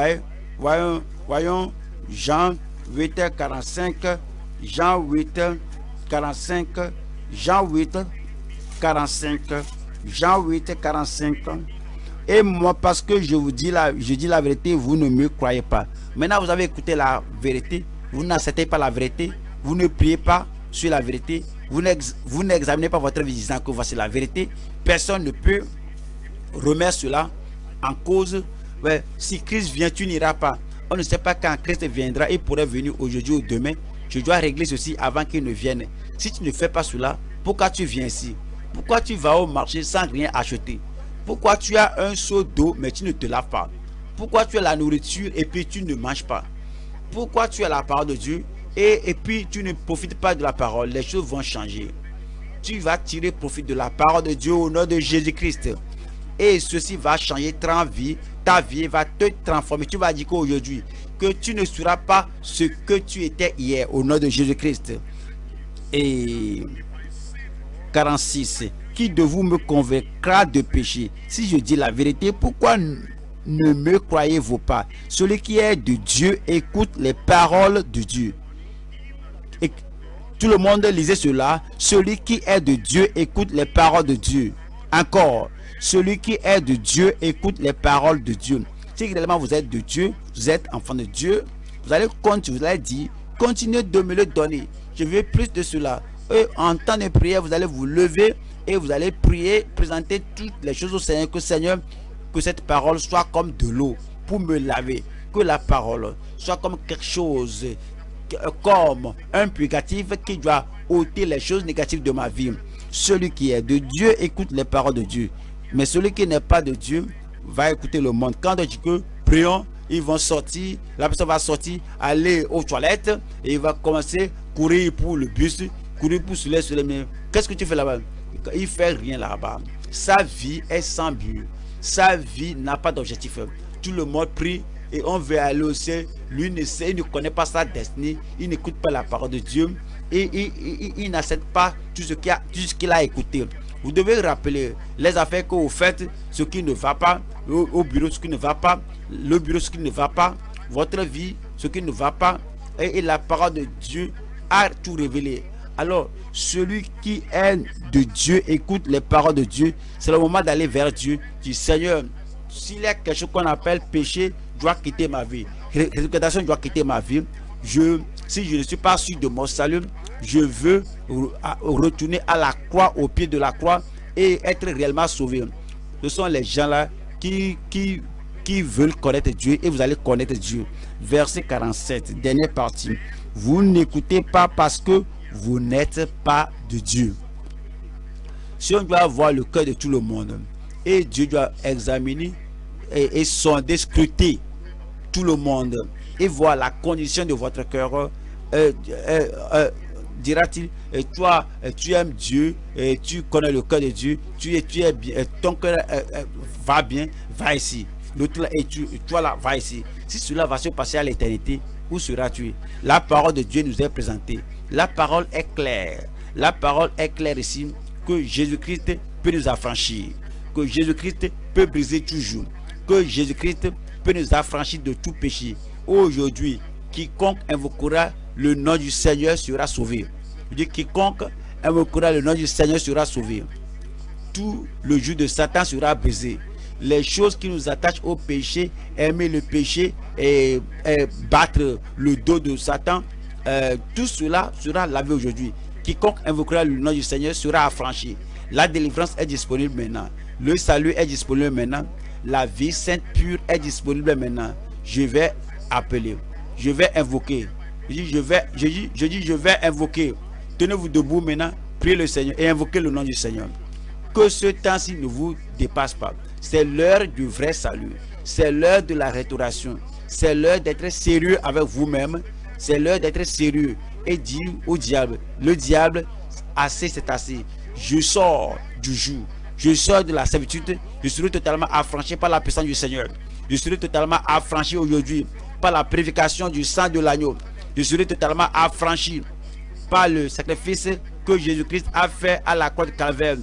Voyons Jean 8, 45, Jean 8, 45, Jean 8, 45, Jean 8, 45. Et moi, parce que je dis la vérité, vous ne me croyez pas. Maintenant, vous avez écouté la vérité, vous n'acceptez pas la vérité, vous ne priez pas sur la vérité, vous n'examinez pas votre vie disant que voici la vérité. Personne ne peut remettre cela en cause. Ouais, si Christ vient, tu n'iras pas. On ne sait pas quand Christ viendra. Il pourrait venir aujourd'hui ou demain. Je dois régler ceci avant qu'il ne vienne. Si tu ne fais pas cela, pourquoi tu viens ici? Pourquoi tu vas au marché sans rien acheter? Pourquoi tu as un seau d'eau mais tu ne te laves pas? Pourquoi tu as la nourriture et puis tu ne manges pas? Pourquoi tu as la parole de Dieu et puis tu ne profites pas de la parole? Les choses vont changer. Tu vas tirer profit de la parole de Dieu au nom de Jésus-Christ. Et ceci va changer ta vie va te transformer. Tu vas dire qu'aujourd'hui, que tu ne seras pas ce que tu étais hier au nom de Jésus-Christ. Et 46. Qui de vous me convaincra de péché? Si je dis la vérité, pourquoi ne me croyez-vous pas? Celui qui est de Dieu écoute les paroles de Dieu. Et tout le monde lisait cela. Celui qui est de Dieu écoute les paroles de Dieu. Encore, celui qui est de Dieu écoute les paroles de Dieu. Si réellement vous êtes de Dieu, vous êtes enfant de Dieu, vous allez dire, continuez de me le donner. Je veux plus de cela. Et en temps de prière, vous allez vous lever et vous allez prier, présenter toutes les choses au Seigneur. Que Seigneur, que cette parole soit comme de l'eau pour me laver. Que la parole soit comme quelque chose, comme un purgatif qui doit ôter les choses négatives de ma vie. Celui qui est de Dieu écoute les paroles de Dieu. Mais celui qui n'est pas de Dieu va écouter le monde. Quand on dit que prions, ils vont sortir, la personne va sortir, aller aux toilettes et il va commencer à courir pour le bus, courir pour se mais qu'est-ce que tu fais là-bas? Il ne fait rien là-bas. Sa vie est sans but. Sa vie n'a pas d'objectif. Tout le monde prie et on veut aller au ciel. Lui il ne connaît pas sa destinée. Il n'écoute pas la parole de Dieu. Et il n'accepte pas tout ce qu'il a écouté. Vous devez rappeler les affaires que vous faites, ce qui ne va pas, au bureau ce qui ne va pas, le bureau ce qui ne va pas, votre vie ce qui ne va pas, et la parole de Dieu a tout révélé. Alors, celui qui est de Dieu écoute les paroles de Dieu. C'est le moment d'aller vers Dieu. Du Seigneur, s'il y a quelque chose qu'on appelle péché, doit quitter ma vie. Rétrogradation doit quitter ma vie. Si je ne suis pas sûr de mon salut, je veux retourner à la croix, au pied de la croix, et être réellement sauvé. Ce sont les gens-là qui veulent connaître Dieu, et vous allez connaître Dieu. Verset 47, dernière partie. Vous n'écoutez pas parce que vous n'êtes pas de Dieu. Si on doit voir le cœur de tout le monde, et Dieu doit examiner et sonder, scruter tout le monde, et voir la condition de votre cœur, dira-t-il, toi, tu aimes Dieu, et tu connais le cœur de Dieu, tu es bien, ton cœur va bien, va ici. L'autre là, et toi là, va ici. Si cela va se passer à l'éternité, où seras-tu? La parole de Dieu nous est présentée. La parole est claire. La parole est claire ici, que Jésus-Christ peut nous affranchir, que Jésus-Christ peut briser toujours, que Jésus-Christ peut nous affranchir de tout péché. Aujourd'hui, quiconque invoquera le nom du Seigneur sera sauvé. Je dis, quiconque invoquera le nom du Seigneur sera sauvé. Tout le joug de Satan sera brisé. Les choses qui nous attachent au péché, aimer le péché et battre le dos de Satan, tout cela sera lavé aujourd'hui. Quiconque invoquera le nom du Seigneur sera affranchi. La délivrance est disponible maintenant. Le salut est disponible maintenant. La vie sainte pure est disponible maintenant. Je vais appeler. Je vais invoquer. Je vais invoquer. Tenez-vous debout maintenant. Priez le Seigneur et invoquez le nom du Seigneur. Que ce temps-ci ne vous dépasse pas. C'est l'heure du vrai salut. C'est l'heure de la restauration. C'est l'heure d'être sérieux avec vous-même. C'est l'heure d'être sérieux et dire au diable, le diable, assez c'est assez. Je sors du joug. Je sors de la servitude. Je serai totalement affranchi par la puissance du Seigneur. Je serai totalement affranchi aujourd'hui par la purification du sang de l'agneau. Je serai totalement affranchi par le sacrifice que Jésus-Christ a fait à la croix de Calvaire.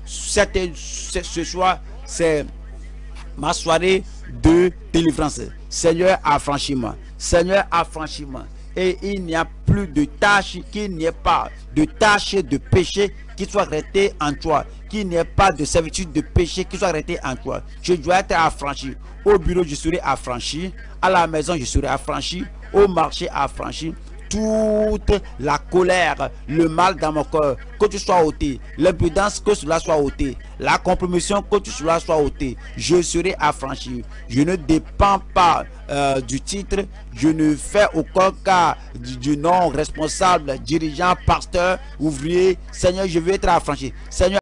Ce soir, c'est ma soirée de délivrance. Seigneur, affranchis-moi. Seigneur, affranchis-moi. Et il n'y a plus de tâche, qu'il n'y ait pas de tâche de péché qui soit arrêtée en toi, qu'il n'y ait pas de servitude de péché qui soit arrêtée en toi. Je dois être affranchi. Au bureau, je serai affranchi. À la maison, je serai affranchi. Au marché, affranchi. Toute la colère, le mal dans mon cœur, que tu sois ôté. L'impudence, que cela soit ôté. La compromission, que cela soit ôté. Je serai affranchi. Je ne dépends pas du titre. Je ne fais aucun cas du nom responsable, dirigeant, pasteur, ouvrier. Seigneur, je veux être affranchi. Seigneur,